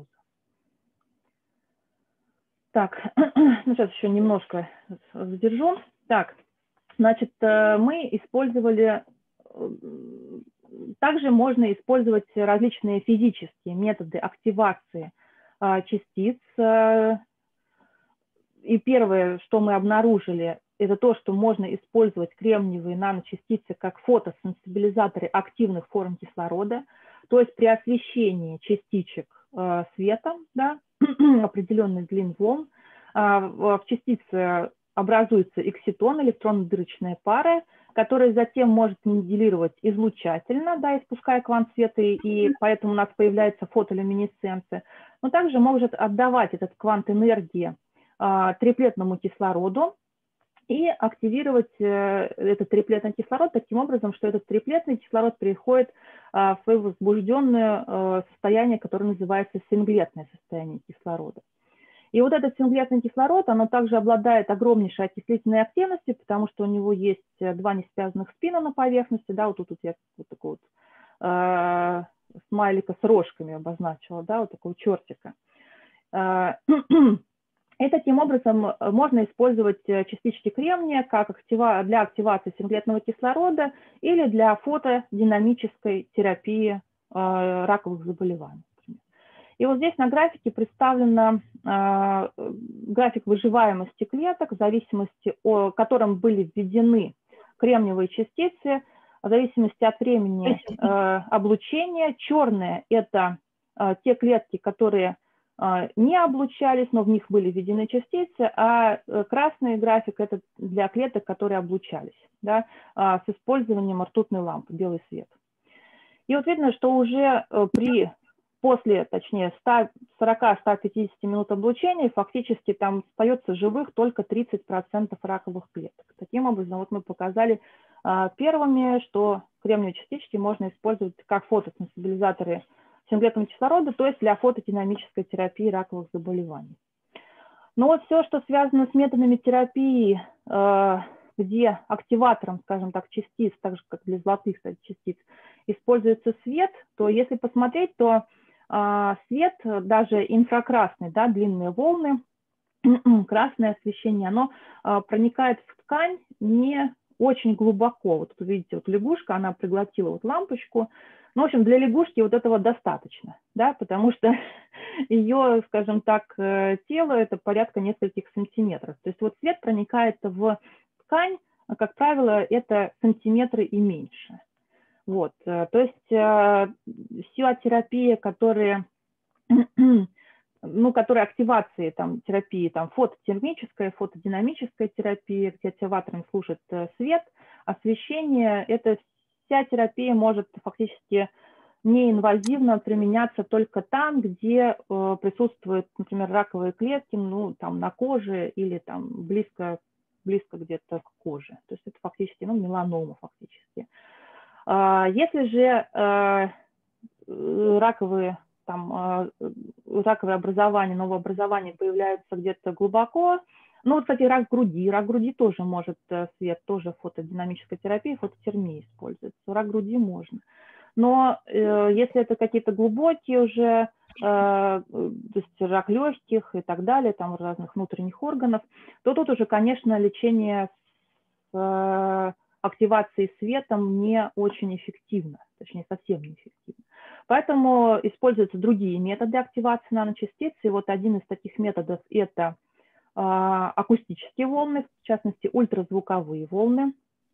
Так, ну сейчас еще немножко задержу. Так. Значит, мы использовали, также можно использовать различные физические методы активации частиц. И первое, что мы обнаружили, это то, что можно использовать кремниевые наночастицы как фотосенсибилизаторы активных форм кислорода, то есть при освещении частичек светом, да, определенных длин волн, в частице образуется экситон, электронно-дырочная пара, которая затем может моделировать излучательно, да, испуская квант света, и поэтому у нас появляется фотолюминесценция, но также может отдавать этот квант энергии триплетному кислороду и активировать этот триплетный кислород таким образом, что этот триплетный кислород переходит в свое возбужденное состояние, которое называется синглетное состояние кислорода. И вот этот синглетный кислород, оно также обладает огромнейшей окислительной активностью, потому что у него есть два неспвязанных спина на поверхности, да, вот тут я вот такой вот смайлика с рожками обозначила, да, вот такого чертика. И таким образом можно использовать частички кремния как для активации синглетного кислорода или для фотодинамической терапии раковых заболеваний. И вот здесь на графике представлен график выживаемости клеток, в зависимости от которым были введены кремниевые частицы, в зависимости от времени облучения. Черные – это те клетки, которые не облучались, но в них были введены частицы, а красный график – это для клеток, которые облучались, да, с использованием ртутной лампы, белый свет. И вот видно, что уже точнее, 40-150 минут облучения фактически там остается живых только 30% раковых клеток. Таким образом, вот мы показали первыми, что кремниевые частички можно использовать как фотосенсибилизаторы синглетного кислорода, то есть для фотодинамической терапии раковых заболеваний. Но вот все, что связано с методами терапии, где активатором, скажем так, частиц, так же как для золотых частиц, используется свет, то если посмотреть, то свет, даже инфракрасный, да, длинные волны, красное освещение, оно проникает в ткань не очень глубоко. Вот тут видите, вот лягушка, она проглотила вот лампочку. Ну, в общем, для лягушки вот этого достаточно, да, потому что ее, скажем так, тело это порядка нескольких сантиметров. То есть вот свет проникает в ткань, как правило, это сантиметры и меньше. Вот, то есть вся терапия, которая активации там, терапии, там, фототермическая, фотодинамическая терапия, где активатором служит свет, освещение, это вся терапия может фактически неинвазивно применяться только там, где присутствуют, например, раковые клетки, ну, там, на коже или там близко где-то к коже. То есть это фактически, ну, меланома фактически. Если же раковые образования, новообразования появляются где-то глубоко. Ну, вот, кстати, рак груди тоже может свет, тоже фотодинамическая терапия, фототермия используется. Рак груди можно. Но если это какие-то глубокие уже, то есть рак легких и так далее, там разных внутренних органов, то тут уже, конечно, лечение с активацией светом не очень эффективно, точнее, совсем не эффективно. Поэтому используются другие методы активации наночастиц. И вот один из таких методов – это акустические волны, в частности, ультразвуковые волны.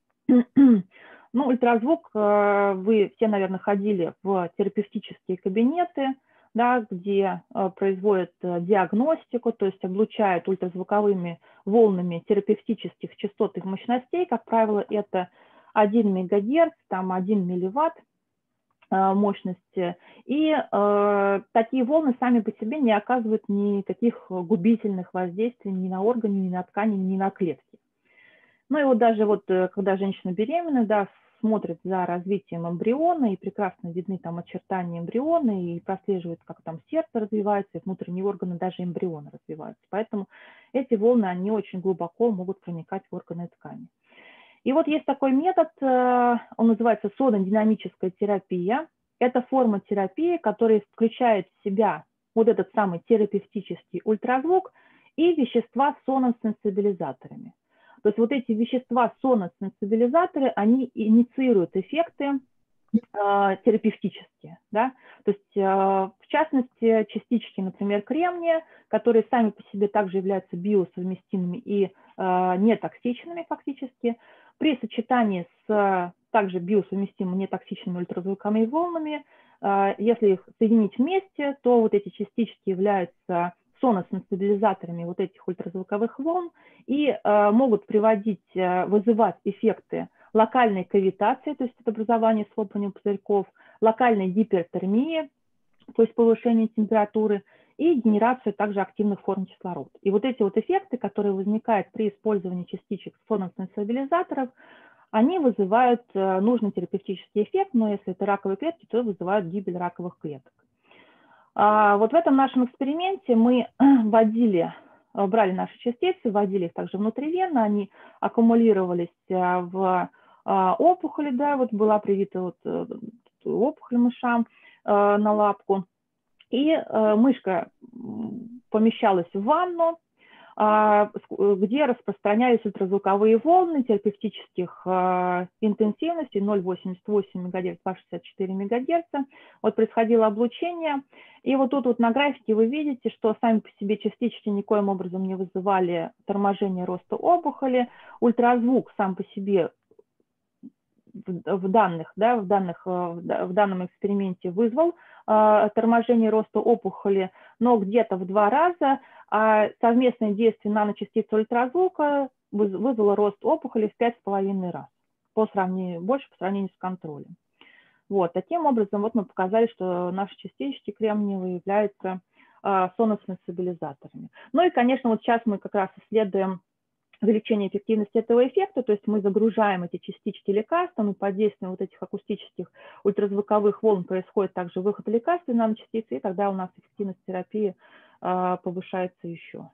Ну, ультразвук, вы все, наверное, ходили в терапевтические кабинеты, да, где производят диагностику, то есть облучают ультразвуковыми волнами терапевтических частотных мощностей. Как правило, это 1 МГц, там 1 милливатт мощности. И такие волны сами по себе не оказывают никаких губительных воздействий ни на органы, ни на ткани, ни на клетки. Ну и вот даже вот, когда женщина беременна, да, смотрит за развитием эмбриона, и прекрасно видны там очертания эмбриона, и прослеживает, как там сердце развивается, и внутренние органы, даже эмбриона развиваются. Поэтому эти волны, они очень глубоко могут проникать в органы и ткани. И вот есть такой метод, он называется сонодинамическая терапия. Это форма терапии, которая включает в себя вот этот самый терапевтический ультразвук и вещества с соносенсибилизаторами. То есть вот эти вещества соносенсибилизаторы, они инициируют эффекты терапевтические. Да? То есть, в частности, частички, например, кремния, которые сами по себе также являются биосовместимыми и нетоксичными фактически, при сочетании с также биосовместимыми нетоксичными ультразвуковыми волнами, если их соединить вместе, то вот эти частички являются соносенсибилизаторами вот этих ультразвуковых волн и могут вызывать эффекты локальной кавитации, то есть это образование с лопанием пузырьков, локальной гипертермии, то есть повышение температуры, и генерацию также активных форм кислорода. И вот эти вот эффекты, которые возникают при использовании частичек соносенсибилизаторов, они вызывают нужный терапевтический эффект, но если это раковые клетки, то вызывают гибель раковых клеток. Вот в этом нашем эксперименте мы брали наши частицы, вводили их также внутривенно, они аккумулировались в опухоли, да, вот была привита вот опухоль мышам на лапку, и мышка помещалась в ванну, где распространялись ультразвуковые волны терапевтических интенсивностей 0,88 МГц, 2,64 МГц. Вот происходило облучение. И вот тут вот на графике вы видите, что сами по себе частички никоим образом не вызывали торможение роста опухоли. Ультразвук сам по себе в данном эксперименте вызвал торможение роста опухоли, но где-то в 2 раза, а совместное действие наночастиц ультразвука вызвало рост опухоли в 5,5 раз, больше по сравнению с контролем. Вот, таким образом, вот мы показали, что наши частички кремниевые являются соносенсибилизаторами. Ну и, конечно, вот сейчас мы как раз исследуем увеличение эффективности этого эффекта, то есть мы загружаем эти частички лекарством, и под действием вот этих акустических ультразвуковых волн происходит также выход лекарств в наночастицы, и тогда у нас эффективность терапии повышается еще.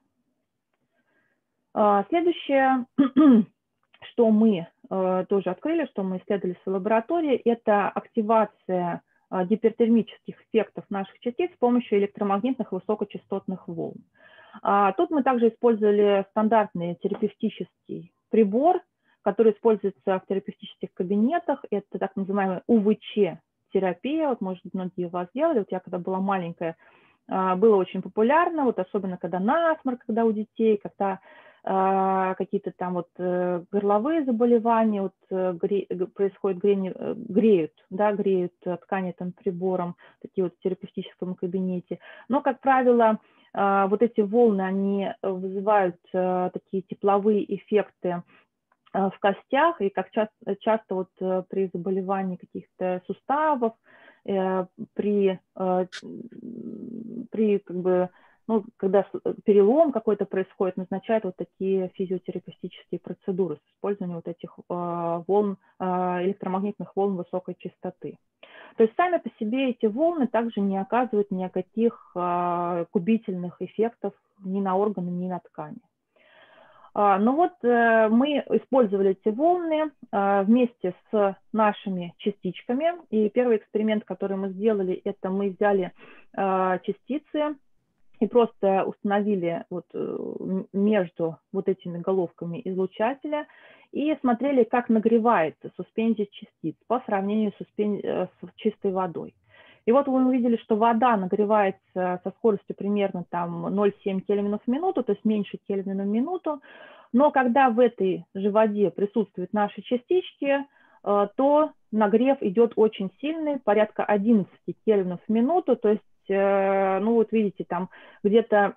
Следующее, что мы тоже открыли, что мы исследовали в лаборатории, это активация гипертермических эффектов наших частиц с помощью электромагнитных высокочастотных волн. Тут мы также использовали стандартный терапевтический прибор, который используется в терапевтических кабинетах. Это так называемая УВЧ-терапия. Вот, может быть, многие из вас делали. Вот я, когда была маленькая, было очень популярно, вот особенно когда насморк, когда у детей, когда какие-то там вот горловые заболевания, вот происходит греют ткани этим прибором, такие вот в терапевтическом кабинете. Но, как правило, вот эти волны, они вызывают такие тепловые эффекты в костях, и как часто вот при заболевании каких-то суставов, при как бы ну, когда перелом какой-то происходит, назначают вот такие физиотерапевтические процедуры с использованием вот этих волн, электромагнитных волн высокой частоты. То есть сами по себе эти волны также не оказывают никаких губительных эффектов ни на органы, ни на ткани. Но вот мы использовали эти волны вместе с нашими частичками. И первый эксперимент, который мы сделали, это мы взяли частицы и просто установили вот между вот этими головками излучателя и смотрели, как нагревается суспензия частиц по сравнению с чистой водой. И вот мы увидели, что вода нагревается со скоростью примерно там 0,7 кельвинов в минуту, то есть меньше кельвина в минуту. Но когда в этой же воде присутствуют наши частички, то нагрев идет очень сильный, порядка 11 кельвинов в минуту. То есть, ну вот видите, там где-то,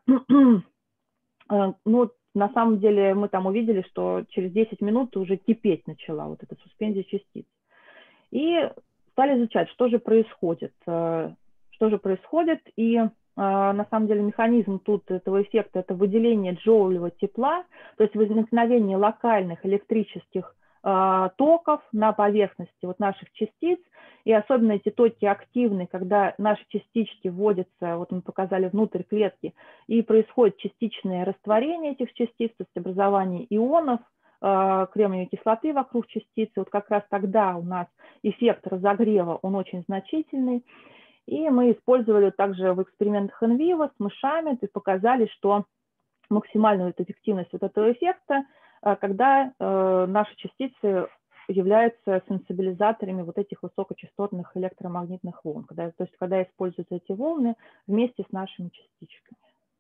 ну на самом деле мы там увидели, что через 10 минут уже кипеть начала вот эта суспензия частиц. И стали изучать, что же происходит. И на самом деле механизм тут этого эффекта – это выделение джоулевого тепла, то есть возникновение локальных электрических токов на поверхности вот наших частиц. И особенно эти токи активны, когда наши частички вводятся, вот мы показали, внутрь клетки, и происходит частичное растворение этих частиц, то есть образование ионов, кремниевой кислоты вокруг частицы. Вот как раз тогда у нас эффект разогрева, он очень значительный. И мы использовали также в экспериментах инвиво с мышами, и показали, что максимальную эффективность вот этого эффекта, когда наши частицы являются сенсибилизаторами вот этих высокочастотных электромагнитных волн, то есть когда используются эти волны вместе с нашими частичками.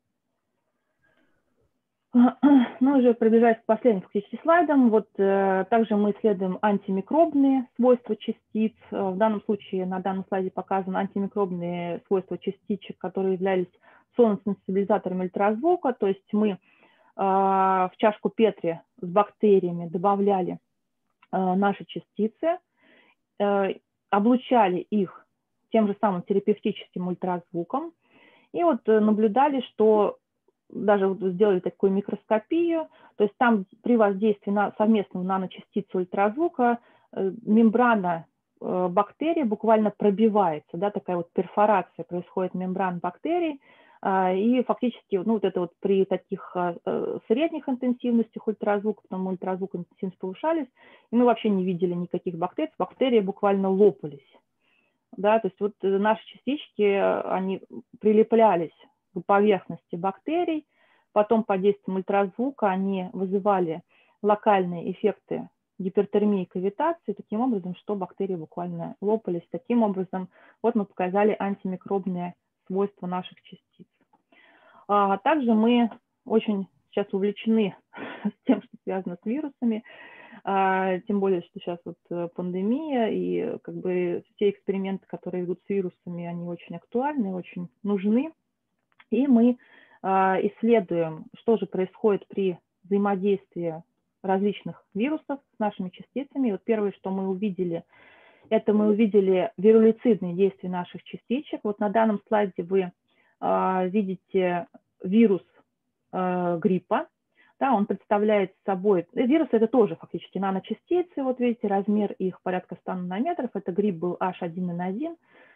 Ну, уже приближаясь к последним фактически слайдам, вот также мы исследуем антимикробные свойства частиц. В данном случае на данном слайде показаны антимикробные свойства частичек, которые являлись соносенсибилизаторами ультразвука. То есть мы в чашку Петри с бактериями добавляли наши частицы, облучали их тем же самым терапевтическим ультразвуком и вот наблюдали, что даже вот сделали такую микроскопию, то есть там при воздействии на совместного наночастицы ультразвука мембрана бактерий буквально пробивается, да, такая вот перфорация происходит мембран бактерий, и фактически, ну, вот это вот при таких средних интенсивностях ультразвука, потом ультразвук интенсивность повышались, и мы вообще не видели никаких бактерий буквально лопались, да, то есть вот наши частички, они прилеплялись к поверхности бактерий, потом под действием ультразвука они вызывали локальные эффекты гипертермии и кавитации, таким образом, что бактерии буквально лопались. Таким образом, вот мы показали антимикробные свойства наших частиц. Также мы очень сейчас увлечены тем, что связано с вирусами, тем более, что сейчас вот пандемия, и как бы все эксперименты, которые идут с вирусами, они очень актуальны, очень нужны. И мы исследуем, что же происходит при взаимодействии различных вирусов с нашими частицами. И вот первое, что мы увидели, это мы увидели вирулицидные действия наших частичек. Вот на данном слайде вы видите вирус гриппа. Да, он представляет собой, вирус это тоже фактически наночастицы, вот видите, размер их порядка 100 нанометров, это грипп был H1N1.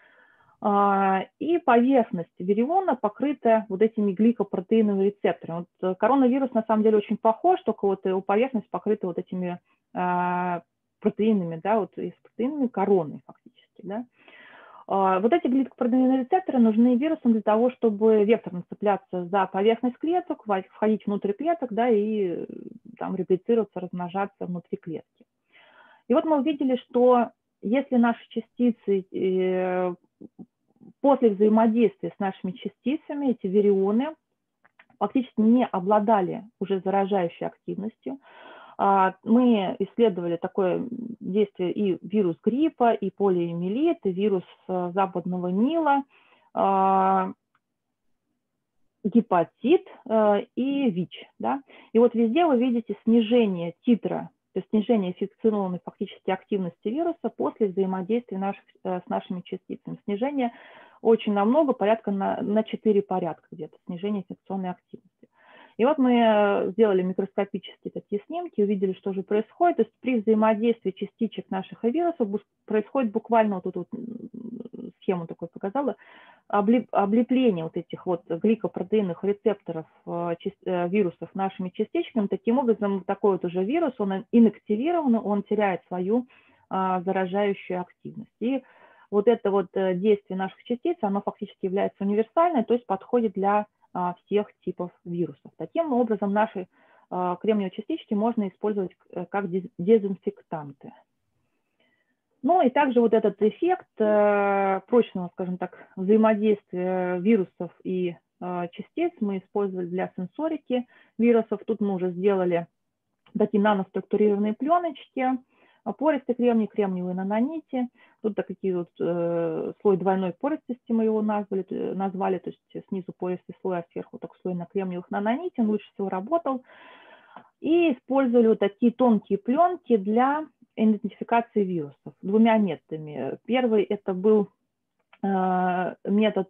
И поверхность вириона покрыта вот этими гликопротеиновыми рецепторами. Вот коронавирус на самом деле очень похож, только вот его поверхность покрыта вот этими протеинами, да, вот с протеинами короны фактически, да. Вот эти гликопротеиновые рецепторы нужны вирусам для того, чтобы векторно цепляться за поверхность клеток, входить внутрь клеток, да, и там реплицироваться, размножаться внутри клетки. И вот мы увидели, что если наши частицы после взаимодействия с нашими частицами, эти вирионы фактически не обладали уже заражающей активностью. Мы исследовали такое действие и вирус гриппа, и полиомиелит, и вирус западного Нила, гепатит и ВИЧ. Да? И вот везде вы видите снижение титра то есть снижение инфекционной фактически активности вируса после взаимодействия с нашими частицами. Снижение очень намного, порядка на 4 порядка где-то, снижение инфекционной активности. И вот мы сделали микроскопические такие снимки, увидели, что же происходит. То есть при взаимодействии частичек наших вирусов происходит буквально, вот тут вот схему такую показала, облепление вот этих вот гликопротеиновых рецепторов вирусов нашими частичками. Таким образом, такой вот уже вирус, он инактивирован, он теряет свою заражающую активность. И вот это вот действие наших частиц, оно фактически является универсальным, то есть подходит для всех типов вирусов. Таким образом, наши кремниевые частички можно использовать как дезинфектанты. Ну и также вот этот эффект прочного, скажем так, взаимодействия вирусов и частиц мы использовали для сенсорики вирусов. Тут мы уже сделали такие наноструктурированные пленочки, пористый кремний, кремниевые нанонити. Тут такие вот слой двойной пористости мы его назвали, то есть снизу пористый слой, а сверху так слой на кремниевых нанонити. Он лучше всего работал. И использовали вот такие тонкие пленки для идентификации вирусов двумя методами. Первый это был метод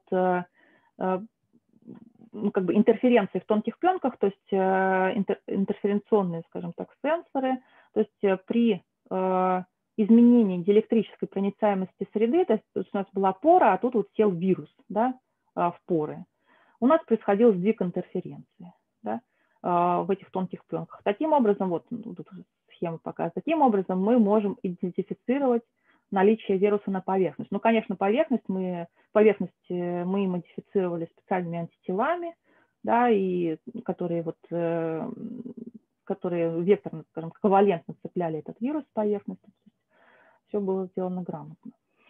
как бы интерференции в тонких пленках, то есть интерференционные, скажем так, сенсоры. То есть при изменении диэлектрической проницаемости среды, то есть у нас была пора, а тут вот сел вирус, да, в поры. У нас происходил сдвиг интерференции, да, в этих тонких пленках. Таким образом, вот тут схема показывает, таким образом мы можем идентифицировать наличие вируса на поверхность. Ну, конечно, поверхность мы модифицировали специальными антителами, да, и которые векторно, скажем, ковалентно цепляли этот вирус с поверхности. Все было сделано грамотно.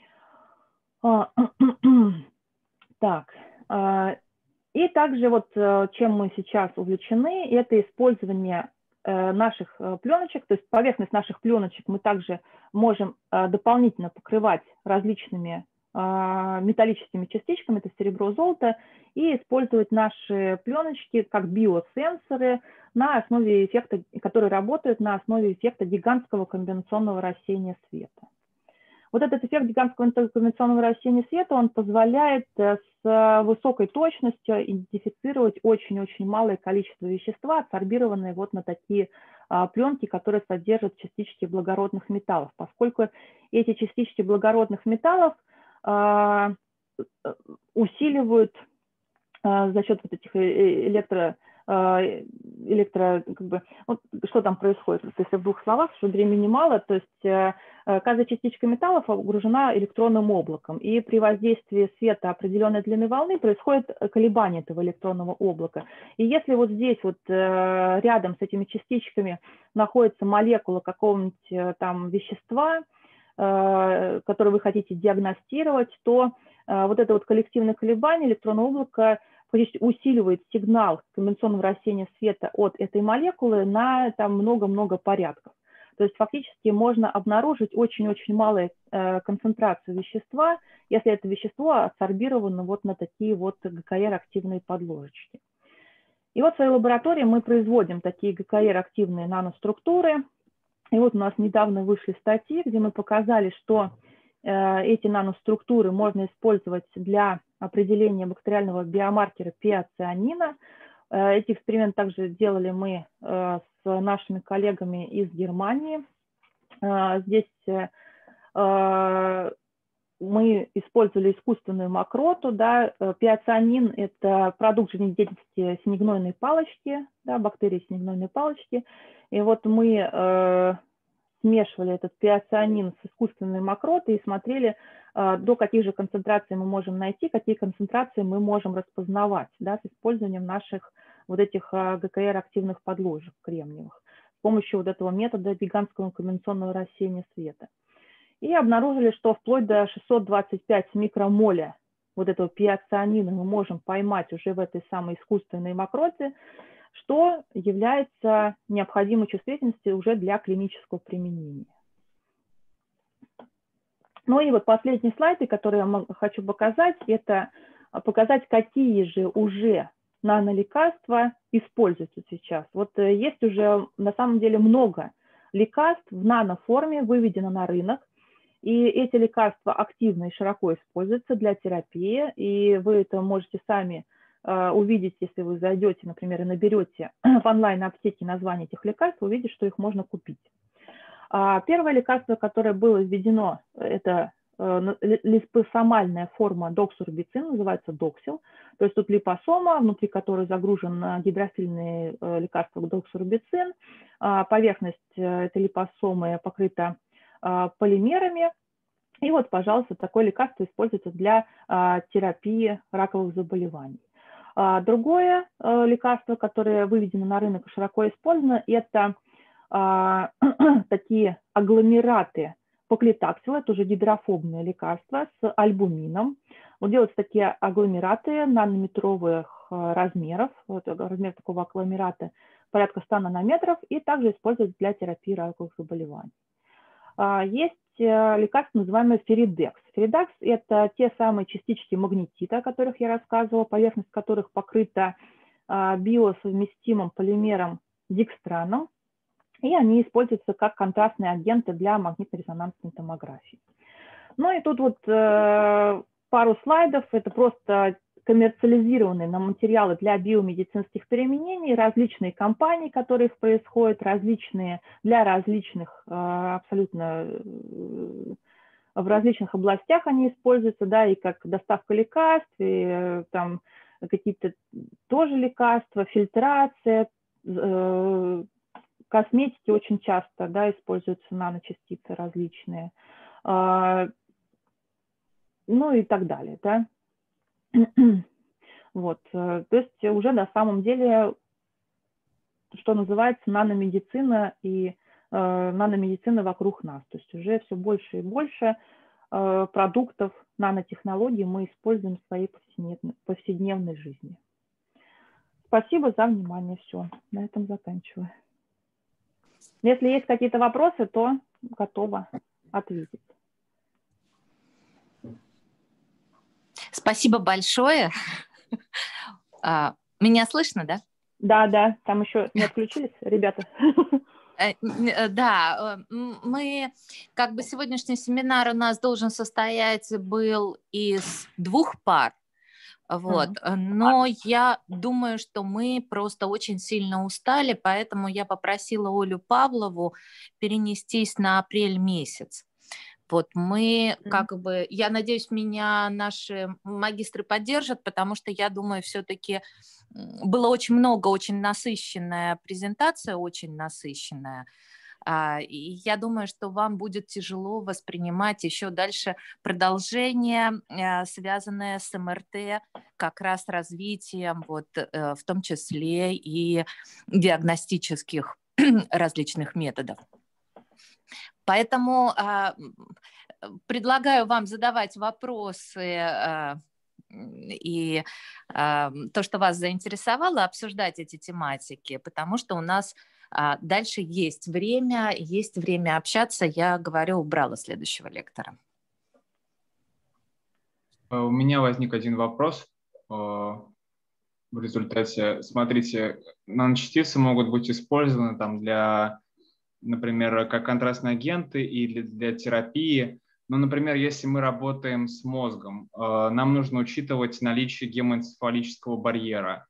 Так. И также вот чем мы сейчас увлечены, это использование наших пленочек, то есть поверхность наших пленочек мы также можем дополнительно покрывать различными металлическими частичками, это серебро, золото, и использовать наши пленочки как биосенсоры, на основе эффекта, которые работают на основе эффекта гигантского комбинационного рассеяния света. Вот этот эффект гигантского комбинационного рассеяния света, он позволяет с высокой точностью идентифицировать очень-очень малое количество вещества, адсорбированные вот на такие пленки, которые содержат частички благородных металлов, поскольку эти частички благородных металлов усиливают за счет вот этих вот что там происходит, если в двух словах, что времени мало, то есть каждая частичка металлов окружена электронным облаком, и при воздействии света определенной длины волны происходит колебание этого электронного облака. И если вот здесь вот рядом с этими частичками находится молекула какого-нибудь там вещества, которое вы хотите диагностировать, то вот это вот коллективное колебание электронного облака усиливает сигнал комбинационного рассеяния света от этой молекулы на много-много порядков. То есть фактически можно обнаружить очень-очень малую концентрацию вещества, если это вещество адсорбировано вот на такие вот ГКР-активные подложечки. И вот в своей лаборатории мы производим такие ГКР-активные наноструктуры. И вот у нас недавно вышли статьи, где мы показали, что эти наноструктуры можно использовать для определения бактериального биомаркера пиоцианина. Эти эксперименты также делали мы с нашими коллегами из Германии. Здесь мы использовали искусственную мокроту. Да. Пиоцианин – это продукт жизнедеятельности синегнойной палочки, да, бактерии синегнойной палочки. И вот мы смешивали этот пиоцианин с искусственной мокротой и смотрели, до каких же концентраций мы можем найти, какие концентрации мы можем распознавать, да, с использованием наших вот этих ГКР-активных подложек кремниевых с помощью вот этого метода гигантского комбинационного рассеяния света. И обнаружили, что вплоть до 625 микромоля вот этого пиоцианина мы можем поймать уже в этой самой искусственной мокроте, что является необходимой чувствительностью уже для клинического применения. Ну и вот последний слайд, который я хочу показать, это показать, какие же уже нанолекарства используются сейчас. Вот есть уже на самом деле много лекарств в наноформе выведено на рынок, и эти лекарства активно и широко используются для терапии, и вы это можете сами увидеть, если вы зайдете, например, и наберете в онлайн-аптеке название этих лекарств, увидите, что их можно купить. Первое лекарство, которое было введено, это липосомальная форма доксорубицин, называется доксил. То есть тут липосома, внутри которой загружен гидрофильное лекарство доксорубицин. Поверхность этой липосомы покрыта полимерами. И вот, пожалуйста, такое лекарство используется для терапии раковых заболеваний. Другое лекарство, которое выведено на рынок и широко использовано, это такие агломераты поклитаксила, это уже гидрофобное лекарство с альбумином. Вот делаются такие агломераты нанометровых размеров. Вот размер такого агломерата порядка 100 нанометров, и также используется для терапии раковых заболеваний. Есть лекарства, называемые феридекс. Феридекс – это те самые частички магнетита, о которых я рассказывала, поверхность которых покрыта биосовместимым полимером декстраном, и они используются как контрастные агенты для магнитно-резонансной томографии. Ну и тут вот пару слайдов, это просто коммерциализированные материалы для биомедицинских применений, различные компании, которые их происходят, различные для различных абсолютно в различных областях они используются, да, и как доставка лекарств, и там какие-то тоже лекарства, фильтрация, косметики очень часто, да, используются наночастицы различные, ну и так далее, да. Вот, то есть уже на самом деле, что называется, наномедицина и наномедицина вокруг нас. То есть уже все больше и больше продуктов нанотехнологий мы используем в своей повседневной жизни. Спасибо за внимание. Все, на этом заканчиваю. Если есть какие-то вопросы, то готова ответить. Спасибо большое. Меня слышно, да? Да, там еще не отключились ребята. Да, мы, как бы сегодняшний семинар у нас должен был из 2 пар, вот, но я думаю, что мы просто очень сильно устали, поэтому я попросила Олю Павлову перенестись на апрель месяц. Вот мы как бы, я надеюсь, меня наши магистры поддержат, потому что я думаю, все-таки было очень много, очень насыщенная презентация, очень насыщенная. И я думаю, что вам будет тяжело воспринимать еще дальше продолжение, связанное с МРТ, как раз развитием, вот, в том числе и диагностических различных методов. Поэтому предлагаю вам задавать вопросы и то, что вас заинтересовало, обсуждать эти тематики, потому что у нас дальше есть время общаться. Я говорю, убрала следующего лектора. У меня возник один вопрос. В результате, смотрите, наночастицы могут быть использованы там для, например, как контрастные агенты или для терапии. Но, например, если мы работаем с мозгом, нам нужно учитывать наличие гемоэнцефалического барьера.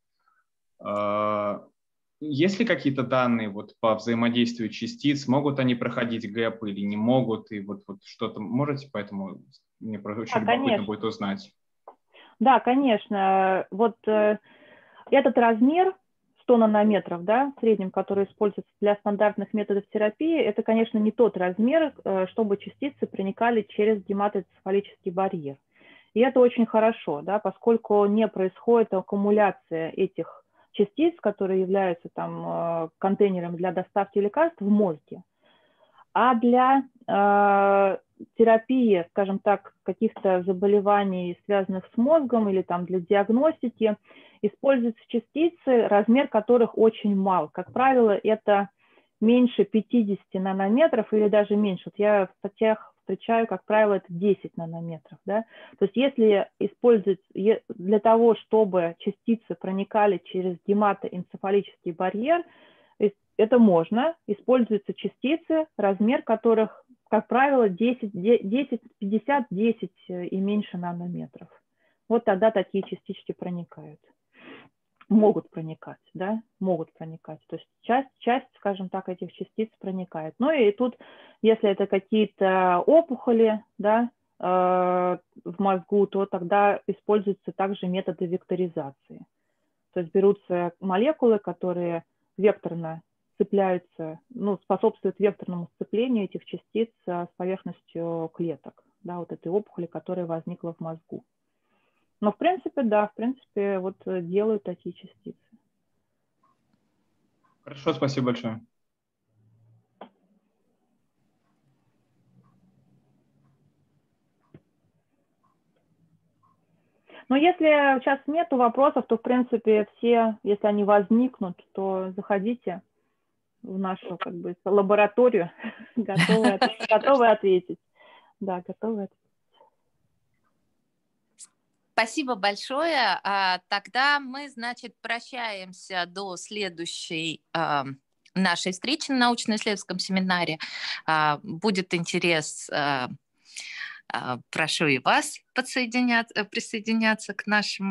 Есть ли какие-то данные вот по взаимодействию частиц? Могут они проходить ГЭП или не могут? И вот что-то можете, поэтому мне очень любопытно будет узнать. Да, конечно. Вот этот размер 100 нанометров, да, в среднем, который используется для стандартных методов терапии, это, конечно, не тот размер, чтобы частицы проникали через гематоэнцефалический барьер. И это очень хорошо, да, поскольку не происходит аккумуляция этих частиц, которые являются там контейнером для доставки лекарств в мозге. А для терапии, скажем так, каких-то заболеваний, связанных с мозгом, или там для диагностики, используются частицы, размер которых очень мал. Как правило, это меньше 50 нанометров или даже меньше. Вот я в статьях встречаю, как правило, это 10 нанометров. Да? То есть если использовать для того, чтобы частицы проникали через гематоэнцефалический барьер, Это можно. Используются частицы, размер которых, как правило, 10, 50, 10 и меньше нанометров. Вот тогда такие частички проникают. Могут проникать, да, могут проникать. То есть часть, скажем так, этих частиц проникает. Ну и тут, если это какие-то опухоли, да, в мозгу, то тогда используются также методы векторизации. То есть берутся молекулы, которые векторно цепляются, ну, способствуют векторному сцеплению этих частиц с поверхностью клеток, да, вот этой опухоли, которая возникла в мозгу. Но, в принципе, да, в принципе, вот делают такие частицы. Хорошо, спасибо большое. Но если сейчас нету вопросов, то, в принципе, все, если они возникнут, то заходите в нашу, как бы, лабораторию, готовы ответить. Да, готовы ответить. Спасибо большое. Тогда мы, значит, прощаемся до следующей нашей встречи на научно-исследовательском семинаре. Будет интерес, прошу и вас присоединяться к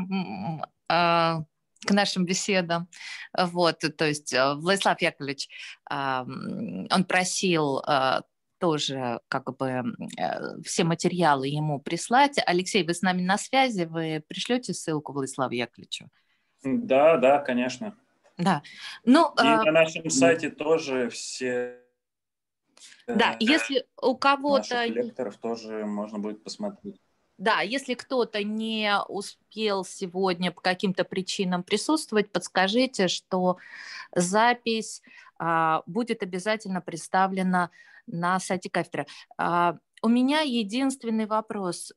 нашим беседам. Вот, то есть Владислав Яковлевич, он просил тоже как бы все материалы ему прислать. Алексей, вы с нами на связи, вы пришлете ссылку Владиславу Яковлевичу? Да, да, конечно. Да. Ну, и на нашем сайте тоже все да, если у кого-то наших лекторов тоже можно будет посмотреть. Да, если кто-то не успел сегодня по каким-то причинам присутствовать, подскажите, что запись будет обязательно представлена на сайте кафедры. У меня единственный вопрос.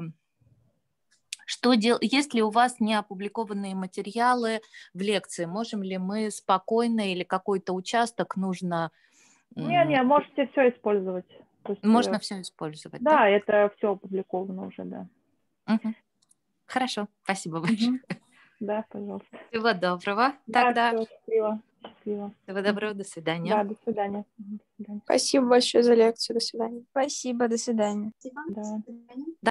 Есть ли у вас неопубликованные материалы в лекции? Можем ли мы спокойно или какой-то участок нужно... Не, можете все использовать. Есть, можно все использовать, да? Да, это все опубликовано уже, да. Угу. Хорошо, спасибо большое. Да, пожалуйста. Всего доброго. Да, тогда. Все, счастливо. Всего доброго, до свидания. Да, до свидания. До свидания. Спасибо большое за лекцию, до свидания. Спасибо, до свидания. Да.